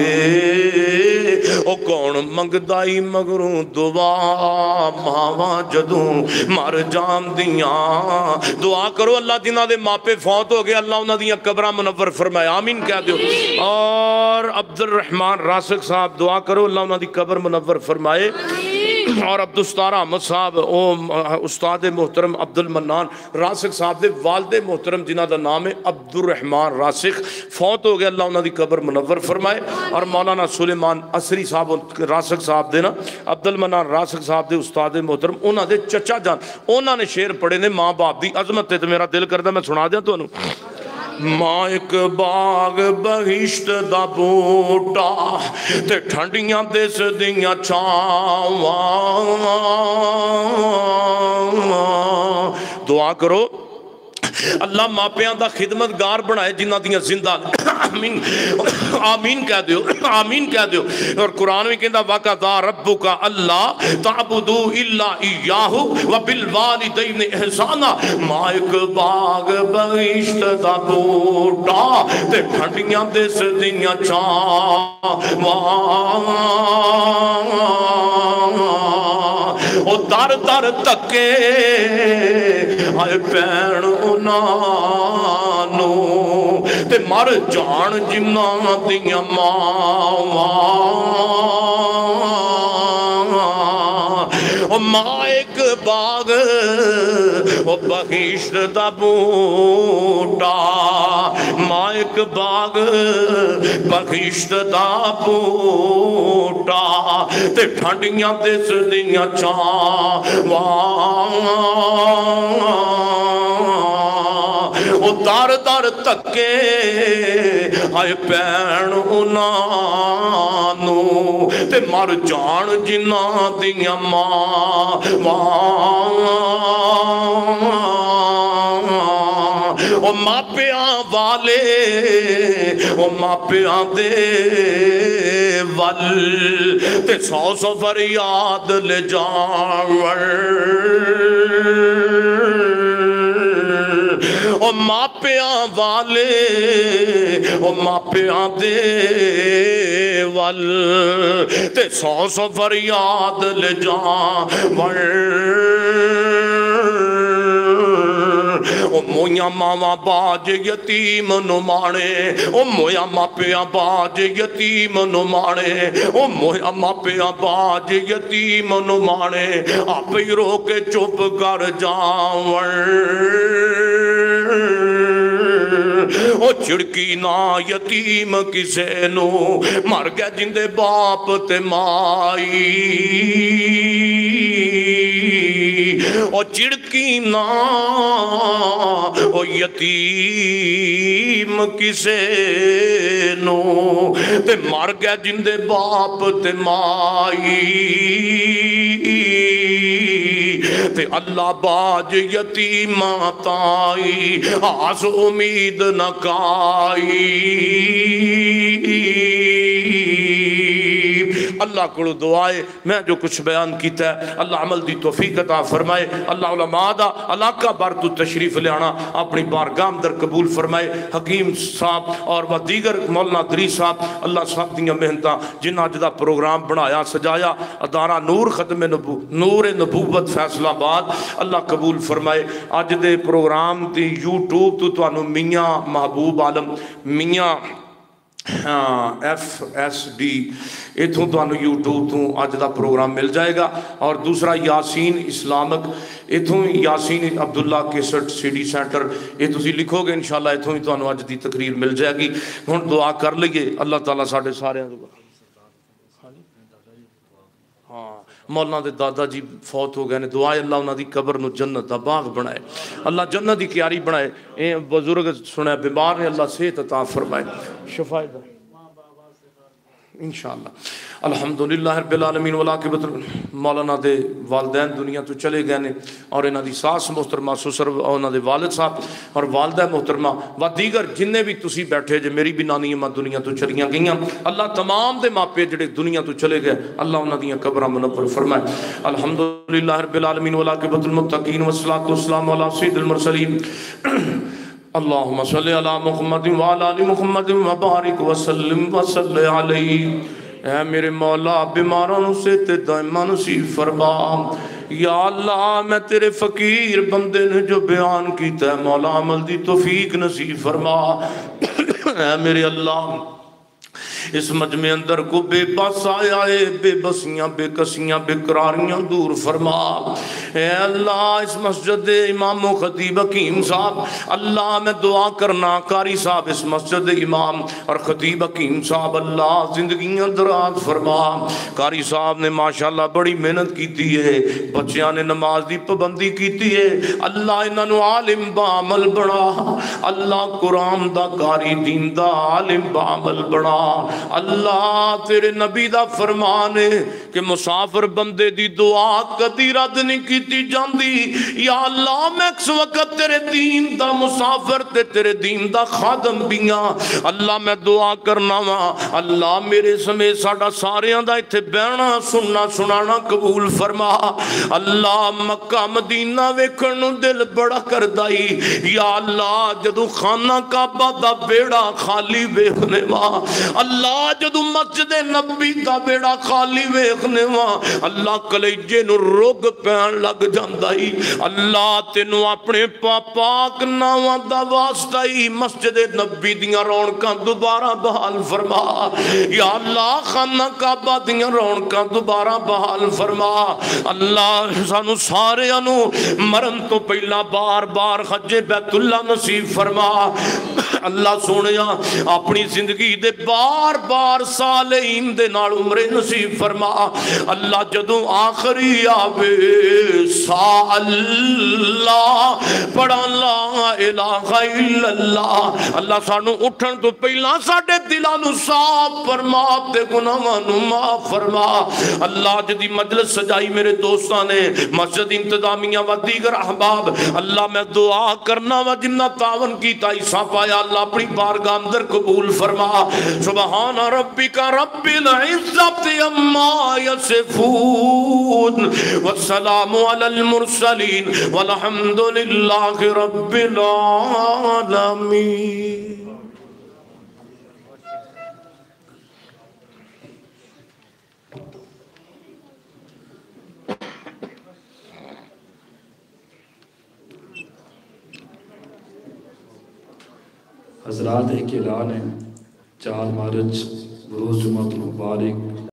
اے او کون منگدائی مگروں دعا ماواں جدوں مر جاندیاں دعا کرو اللہ جنہ دے ماپے فوت ہو گئے اللہ انہاں دیاں قبراں منور فرمائے آمین کہہ دیو اور عبد الرحمن راسق صاحب دعا کرو اللہ انہاں دی قبر منور فرمائے اور عبدالستار احمد صاحب استاد محترم عبد المنان راسق صاحب دے والد محترم جنہ دا نام ہے عبد الرحمن راسق فوت ہو گئے اللہ انہاں دی قبر منور فرمائے اور مولانا سلیمان اسری صاحب راسق صاحب دے نا عبد المنان راسق صاحب دے استاد محترم انہاں دے چچا جان انہاں نے شعر پڑھے نے ماں باپ دی عظمت تے میرا دل کردا میں سنا دیاں تانوں ماں ایک باغ بہشت دا بوٹا تے ٹھنڈیاں دس دیاں چھاواں دعا کرو اللہ ماپیاں دا خدمتگار بنائے جنہ دیاں زندہ آمین آمین کہہ دیو آمین کہہ دیو اور قرآن میں کہندہ وَقَضَىٰ رَبُّكَ أَلَّا تَعْبُدُوا إِلَّا إِيَّاهُ وَبِالْوَالِدَيْنِ إِحْسَانًا ماں ایک باغ بہشت دا بوٹا تے ٹھنڈیاں دس دیاں چھاواں او در در تکے آئے پین انانو تے مر جان جنہ دیاں ماواں او ماں ایک باغ او بہشت دا بوٹا ماں ایک باغ بہشت دا بوٹا تے ٹھنڈیاں دس دیاں چھاواں او دار دار تکے آئے پین انانو تے مر جان جنہ دیاں ماواں او ماپیاں والے او ماپیاں دے ول تے سو سو فریاد لے جاور او मापियां वाले ओ मापियां दे वल ते सौ सौ फरियाद ले जावण ओ मोया मावा बाज यतीम नु माणे ओ मोया मापिया बाज यतीम नु माणे ओ मोया मापिया बाज यतीम नु माणे आप ही रो के चुप कर जावण ओ चिड़की ना यतीम किसे नु मर गया जिंदे बाप ते माई ओ चिड़की ना ओ यतीम किसे नो ते मर गया जिंदे बाप ते माई ते अल्लाह बाज यतीमा ताई आस उम्मीद न काई अल्लाह को दुआए मैं जो कुछ बयान किया है अल्लाह अमल दी तौफीक अता फरमाए अल्लाह उलमा दा इलाका भर तू तशरीफ लियाना अपनी बारगाह अंदर कबूल फरमाए हकीम साहब और व दीगर मौलाना दरी साहब अल्लाह साहब दी मेहनत जिन्हें अज का प्रोग्राम बनाया सजाया अदारा नूर खत्म नबू नूर नबूवत फैसलाबाद अल्लाह कबूल फरमाए अज दे प्रोग्राम दी यूट्यूब तो तुहानू मियाँ महबूब आलम मियाँ हाँ एफ एस डी इथों तुहानू यूट्यूब तो अज का प्रोग्राम मिल जाएगा और दूसरा यासीन इस्लामिक इथों Yaseen Abdullah cassette CD centre ये तुसी लिखोगे इंशाल्लाह इथों ही तुहानू अज की तकरीर मिल जाएगी हुण दुआ कर लईए अल्लाह ताला साडे सारिआं दी हाँ मौलाना दे दादा जी फौत हो गए ने दुआ अल्लाह उन्हां दी कब्र नूं जन्नत दा बाग बनाए अल्लाह जन्नत दी क्यारी बनाए ए बुजुर्ग सुने बीमार ने अल्लाह सेहत अता फरमाए शिफा दा इंशाअल्लाह अल्हम्दुलिल्लाह रब्बिल आलमीन वला के बतर मौलाना दे वालदैन दुनिया तो चले गए ने और इन्हां दी सास मोहतरमा ससुर और उन्हां दे वालिद साहब और वालदा मोहतरमा व दीगर जिन्ने भी तुसी बैठे जे मेरी भी नानी अम्मा दुनिया तो चलियां गईयां अल्लाह तमाम दे मापे जिहड़े दुनिया तो चले गए अल्लाह उन्हां दीयां कब्रां मुनव्वर फरमाए अल्हम्दुलिल्लाह रब्बिल आलमीन वला के बतर मुत्तकीन वस्सलातु वस्सलामु अला सय्यिदिल मुरसलीन अल्लाहुम्मा सल्लि अला मुहम्मद व अला आलि मुहम्मद व बारिक व सल्लिम व सल्लि अलैहि ऐ मेरे मौला बीमारों से ते दायमा नसीब फरमा या अल्लाह मैं तेरे फकीर बंदे ने जो बयान किया है मौला अमल दी तौफीक नसीब फरमा ऐ मेरे अल्लाह इस मजमे अंदर को बेबस आया है बेबसियां बेकसियां बेकरारियां दूर फरमा ए अल्लाह इस मस्जिद दे इमाम खतीब हकीम साहब अल्लाह मैं दुआ करना कारी साहब इस मस्जिद दे इमाम और खतीब हकीम साहब अल्लाह जिंदगियां दराज फरमा कारी साहब ने माशाअल्लाह बड़ी मेहनत की है बच्चियां ने नमाज की पाबंदी की है अल्लाह इन्होंने आलिम बामल बना अल्लाह कुरान दा कारी दीन दा आलिम बामल बना अल्लाह तेरे नबी दा फरमान है कि मुसाफिर बंदे दी दुआ कदी रद्द नहीं की जाती या अल्लाह मैं इस वक्त तेरे दीन दा मुसाफिर ते तेरे दीन दा खादम भी हाँ अल्लाह मैं दुआ करना वा अल्लाह मेरे समेत साडा सारियां दा इत्थे बहना सुनना सुनाना कबूल फरमा अल्लाह मक्का मदीना वेखण नूं दिल बड़ा करदा ही या अल्लाह जदों खाना काबा दा बेड़ा खाली वेखने वा अल्लाह जदों मस्जिद नबी दा बेड़ा खाली वेखने वा अल्लाह कलेजे नूं रुग पैण लग जांदा ही अल्लाह तेनू अपने पाक नावां दा वास्ता ही मस्जिद नबी दियां रौनकां दोबारा बहाल फरमा या अल्लाह खाना काबा दियां रौनकां दोबारा बहाल फरमा अल्लाह सानू सारिआं नूं मरन तो पहला बार बार हजे बैतुल्ला नसीब फरमा अल्लाह सोनिया अपनी जिंदगी दे बार बार सालेहीन दे नाल उम्रे नसीब फरमा अल्लाह जदों आखिरी आवे सा अल्लाह पढ़ा ला इलाहा इल्लल्लाह अल्लाह सानू उठन तो पहला साडे दिलां नू साफ फरमा ते गुनाहां नू माफ फरमा अल्लाह जदी मजलिस सजाई मेरे दोस्तां ने मस्जिद इंतजामिया व दीगर अहबाब अल्लाह मैं दुआ करना वा जिन्ना तावन कीता हिस्सा पाया अल्लाह अपनी बारगाह अंदर कबूल फरमा सुभान سبحان ربک رب العزت عما یصفون والسلام علی المرسلین والحمد للہ رب العالمین. حضرات ایک اعلان ہے، چار مارچ بروز جمعۃ المبارک